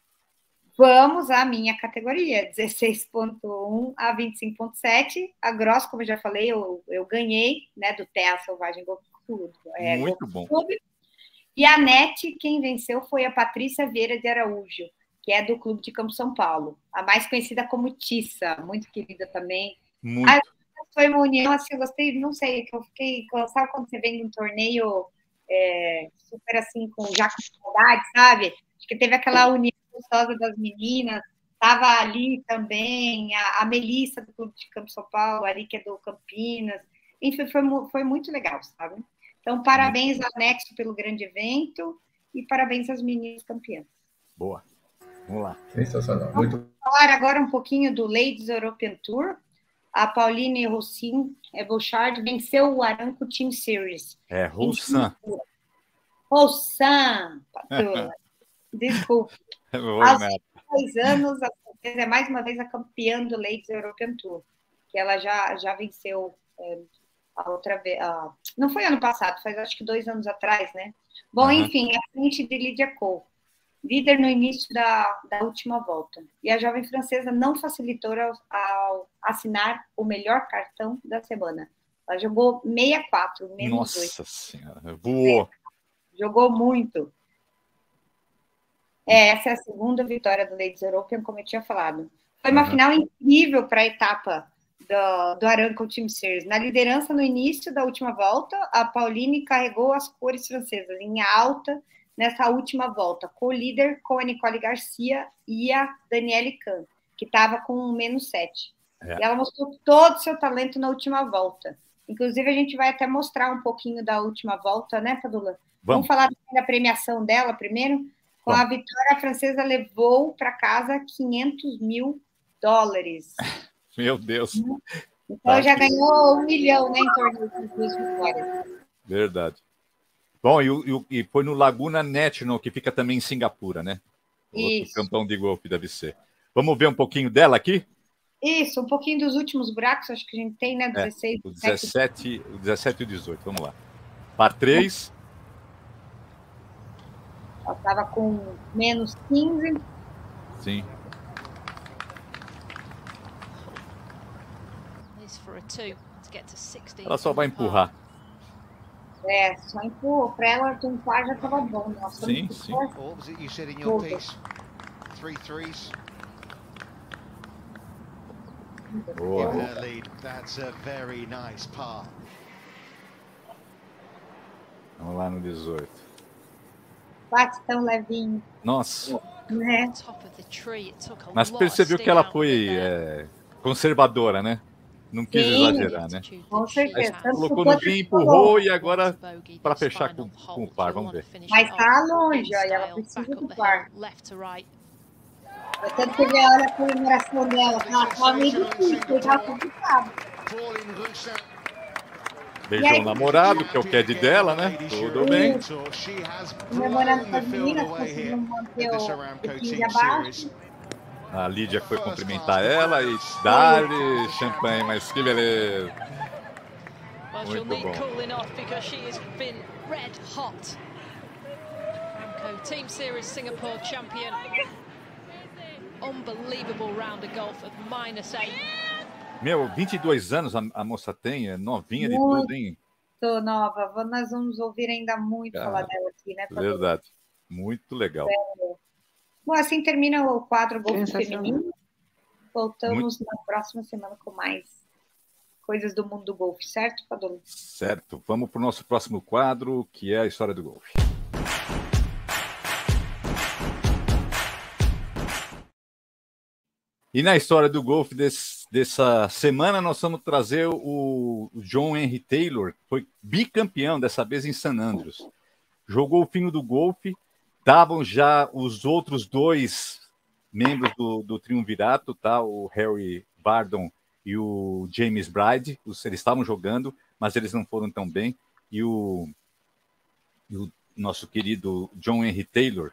Vamos à minha categoria, 16.1 a 25.7. A Gross, como eu já falei, eu ganhei, né, do Terra Selvagem Golf Clube. Muito bom. E a NET, quem venceu foi a Patrícia Vieira de Araújo, que é do Clube de Campo São Paulo. A mais conhecida como Tissa, muito querida também. Muito. Foi uma união, assim, eu gostei, não sei, que eu fiquei... Sabe quando você vem num torneio super, assim, já com saudade, sabe? Acho que teve aquela união gostosa das meninas, estava ali também a Melissa do Clube de Campo São Paulo, ali que é do Campinas, enfim, foi muito legal, sabe? Então, parabéns ao Nexo pelo grande evento e parabéns às meninas campeãs. Boa, vamos lá. Sensacional. Vamos falar agora um pouquinho do Ladies European Tour. A Pauline Rossin Bouchard venceu o Aramco Team Series. Roussan. Roussan, desculpa. Aos 2 anos, a Francesa é mais uma vez a campeã do Ladies European Tour, que ela já venceu a outra vez. Não foi ano passado, faz acho que 2 anos atrás, né? Bom, enfim, à frente de Lydia Ko, líder no início da última volta. E a jovem francesa não facilitou ao assinar o melhor cartão da semana. Ela jogou 64, menos Nossa 2. Senhora, voou. Jogou muito. Essa é a segunda vitória do Ladies European, como eu tinha falado. Foi uma final incrível para a etapa do Aramco Team Series. Na liderança no início da última volta, a Pauline carregou as cores francesas em alta nessa última volta, co-líder com a Nicole Garcia e a Danielle Kahn, que estava com menos 7. E ela mostrou todo o seu talento na última volta. Inclusive, a gente vai até mostrar um pouquinho da última volta, né, Padula? Vamos falar da premiação dela primeiro? Com a vitória, a francesa levou para casa $500 mil. Meu Deus. Então, já ganhou 1 milhão, né, em torno dessas 2 vitórias. Verdade. Bom, e foi no Laguna National, que fica também em Singapura, né? Outro campeão de golfe deve ser. Vamos ver um pouquinho dela aqui? Isso, um pouquinho dos últimos buracos, acho que a gente tem, né? 16, o 17 e o 18, vamos lá. Par 3. Ela estava com menos 15. Sim. Ela só vai empurrar. Só empurrou. Para ela tentar já estava bom. Nossa, sim, sim. Boa. Vamos lá no 18. Bate tão levinho. Nossa. Né? Mas percebeu que ela foi conservadora, né? Não quis exagerar, né? Com certeza. Colocou no green, empurrou e agora para fechar com o par, vamos ver. Mas tá longe, olha, ela precisa do par. Tanto que olha a comemoração dela, tá meio difícil, tá complicado. Beijou o namorado, que é o CAD dela, né? Tudo bem. Comemorando com as meninas, conseguindo manter o time abaixo. A Lídia foi cumprimentar ela e dar-lhe champanhe, mas que beleza. Muito bom. Team Series Singapore champion. Unbelievable round of golf of -8. Meu, 22 anos a moça tem, é novinha de tudo, hein? Tô nova. Nós vamos ouvir ainda muito falar dela aqui, né? Verdade. Muito legal. Bom, assim termina o quadro Golfe Feminino. Voltamos na próxima semana com mais coisas do mundo do golfe, certo, Padula? Certo. Vamos para o nosso próximo quadro, que é a história do golfe. E na história do golfe dessa semana, nós vamos trazer o John Henry Taylor, que foi bicampeão, dessa vez em St. Andrews. Jogou o fino do golfe, estavam já os outros 2 membros do triunvirato, tá? O Harry Bardon e o James Bride, eles estavam jogando, mas eles não foram tão bem. E o nosso querido John Henry Taylor,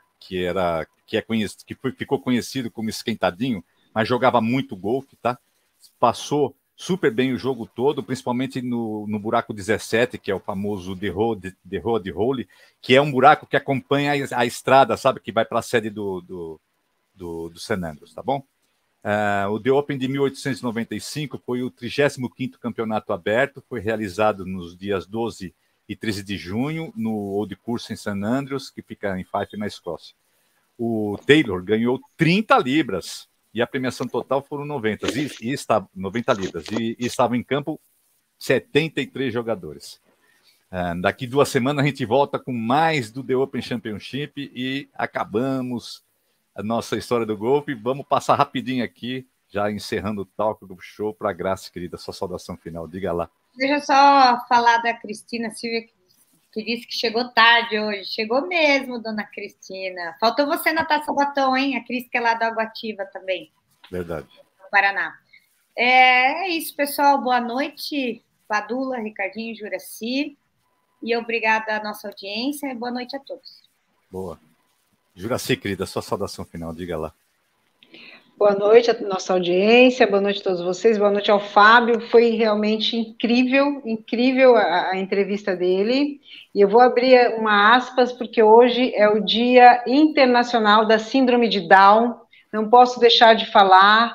ficou conhecido como esquentadinho, mas jogava muito golfe, tá? Passou super bem o jogo todo, principalmente no buraco 17, que é o famoso The Road Hole, que é um buraco que acompanha a estrada, sabe? Que vai para a sede do St. Andrews, tá bom? O The Open de 1895 foi o 35º campeonato aberto, foi realizado nos dias 12 e 13 de junho, no Old Course em St. Andrews, que fica em Fife, na Escócia. O Taylor ganhou 30 libras, e a premiação total foram 90 libras, e estavam em campo 73 jogadores. Daqui 2 semanas a gente volta com mais do The Open Championship e acabamos a nossa história do golfe. Vamos passar rapidinho aqui, já encerrando o talk do show, para a Graça, querida, sua saudação final, diga lá. Deixa eu só falar da Cristina Silvia, que disse que chegou tarde hoje. Chegou mesmo, dona Cristina. Faltou você na Taça Batom, hein? A Cris, que é lá da Água Ativa também. Verdade. No Paraná. É isso, pessoal. Boa noite, Padula, Ricardinho, Juraci. E obrigada à nossa audiência. E boa noite a todos. Boa. Juraci, querida, sua saudação final, diga lá. Boa noite à nossa audiência, boa noite a todos vocês, boa noite ao Fábio. Foi realmente incrível a entrevista dele. E eu vou abrir uma aspas, porque hoje é o Dia Internacional da Síndrome de Down. Não posso deixar de falar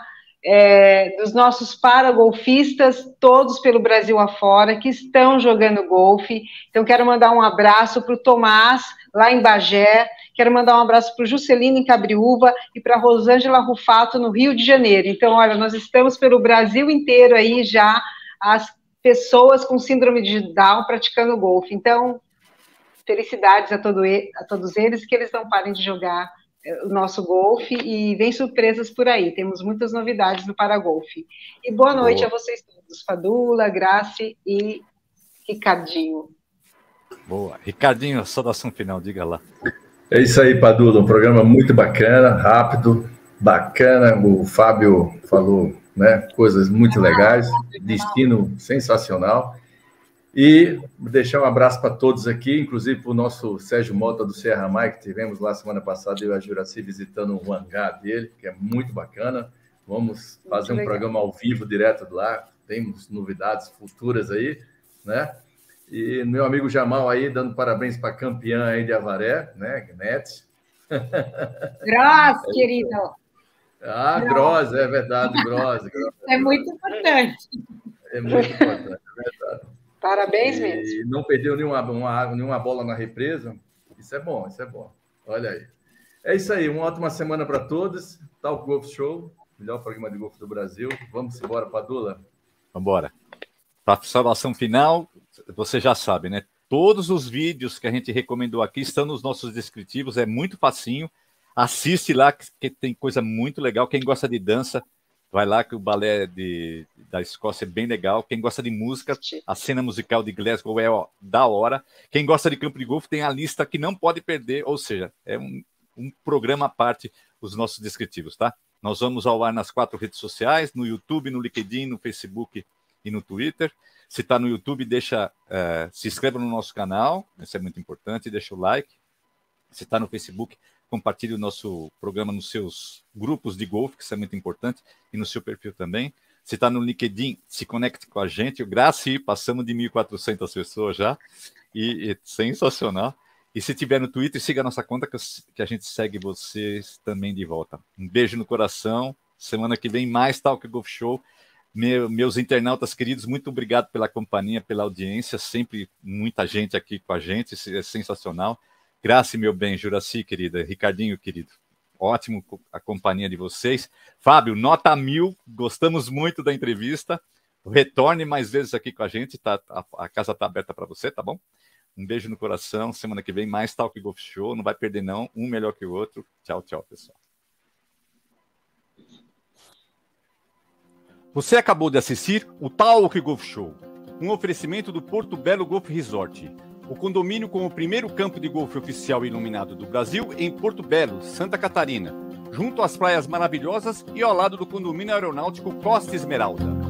dos nossos paragolfistas, todos pelo Brasil afora, que estão jogando golfe. Então, quero mandar um abraço para o Tomás, lá em Bagé, quero mandar um abraço para o Juscelino, em Cabriúva, e para a Rosângela Rufato, no Rio de Janeiro. Então, olha, nós estamos pelo Brasil inteiro aí já, as pessoas com síndrome de Down praticando golfe. Então, felicidades a todos eles, que eles não parem de jogar o nosso golfe, e vem surpresas por aí, temos muitas novidades no Paragolfe. E boa noite a vocês todos, Padula, Grace e Ricardinho. Boa. Ricardinho, a saudação final, diga lá. É isso aí, Padula, um programa muito bacana, rápido, bacana, o Fábio falou, né, coisas muito legais, destino sensacional. E deixar um abraço para todos aqui, inclusive para o nosso Sérgio Mota do Serra Mai, que tivemos lá semana passada, eu e a Juraci visitando o hangar dele, que é muito bacana. Vamos fazer um programa ao vivo direto de lá, temos novidades futuras aí, né? E meu amigo Jamal aí, dando parabéns para a campeã aí de Avaré, né, Gnete. Gross, querido. Gross, é verdade, Gross. É muito importante. É muito importante, é verdade. Parabéns mesmo. E não perdeu nenhuma bola na represa. Isso é bom, isso é bom. Olha aí. É isso aí, uma ótima semana para todos. Talk Golf Show, melhor programa de golfe do Brasil. Vamos embora, Padula? Vamos embora. Para a salvação final, você já sabe, né? Todos os vídeos que a gente recomendou aqui estão nos nossos descritivos, é muito facinho. Assiste lá, que tem coisa muito legal. Quem gosta de dança, vai lá, que o balé da Escócia é bem legal. Quem gosta de música, a cena musical de Glasgow é da hora. Quem gosta de campo de golfe tem a lista que não pode perder, ou seja, é um programa à parte, os nossos descritivos, tá? Nós vamos ao ar nas 4 redes sociais, no YouTube, no LinkedIn, no Facebook e no Twitter. Se está no YouTube, se inscreva no nosso canal, isso é muito importante, deixa o like. Se está no Facebook, compartilhe o nosso programa nos seus grupos de golfe, que isso é muito importante, e no seu perfil também. Se está no LinkedIn, se conecte com a gente. O Graci, passamos de 1.400 pessoas já, e sensacional. E se tiver no Twitter, siga a nossa conta, que a gente segue vocês também de volta. Um beijo no coração. Semana que vem, mais Talk Golf Show. Meus internautas queridos, muito obrigado pela companhia, pela audiência. Sempre muita gente aqui com a gente, isso é sensacional. Graça, meu bem, Juraci, querida, Ricardinho, querido, ótimo a companhia de vocês. Fábio, nota 1000, gostamos muito da entrevista. Retorne mais vezes aqui com a gente, a casa está aberta para você, tá bom? Um beijo no coração, semana que vem mais Talk Golf Show, não vai perder não, um melhor que o outro. Tchau, tchau, pessoal. Você acabou de assistir o Talk Golf Show, um oferecimento do Porto Belo Golf Resort. O condomínio com o primeiro campo de golfe oficial iluminado do Brasil em Porto Belo, Santa Catarina, junto às praias maravilhosas e ao lado do condomínio aeronáutico Costa Esmeralda.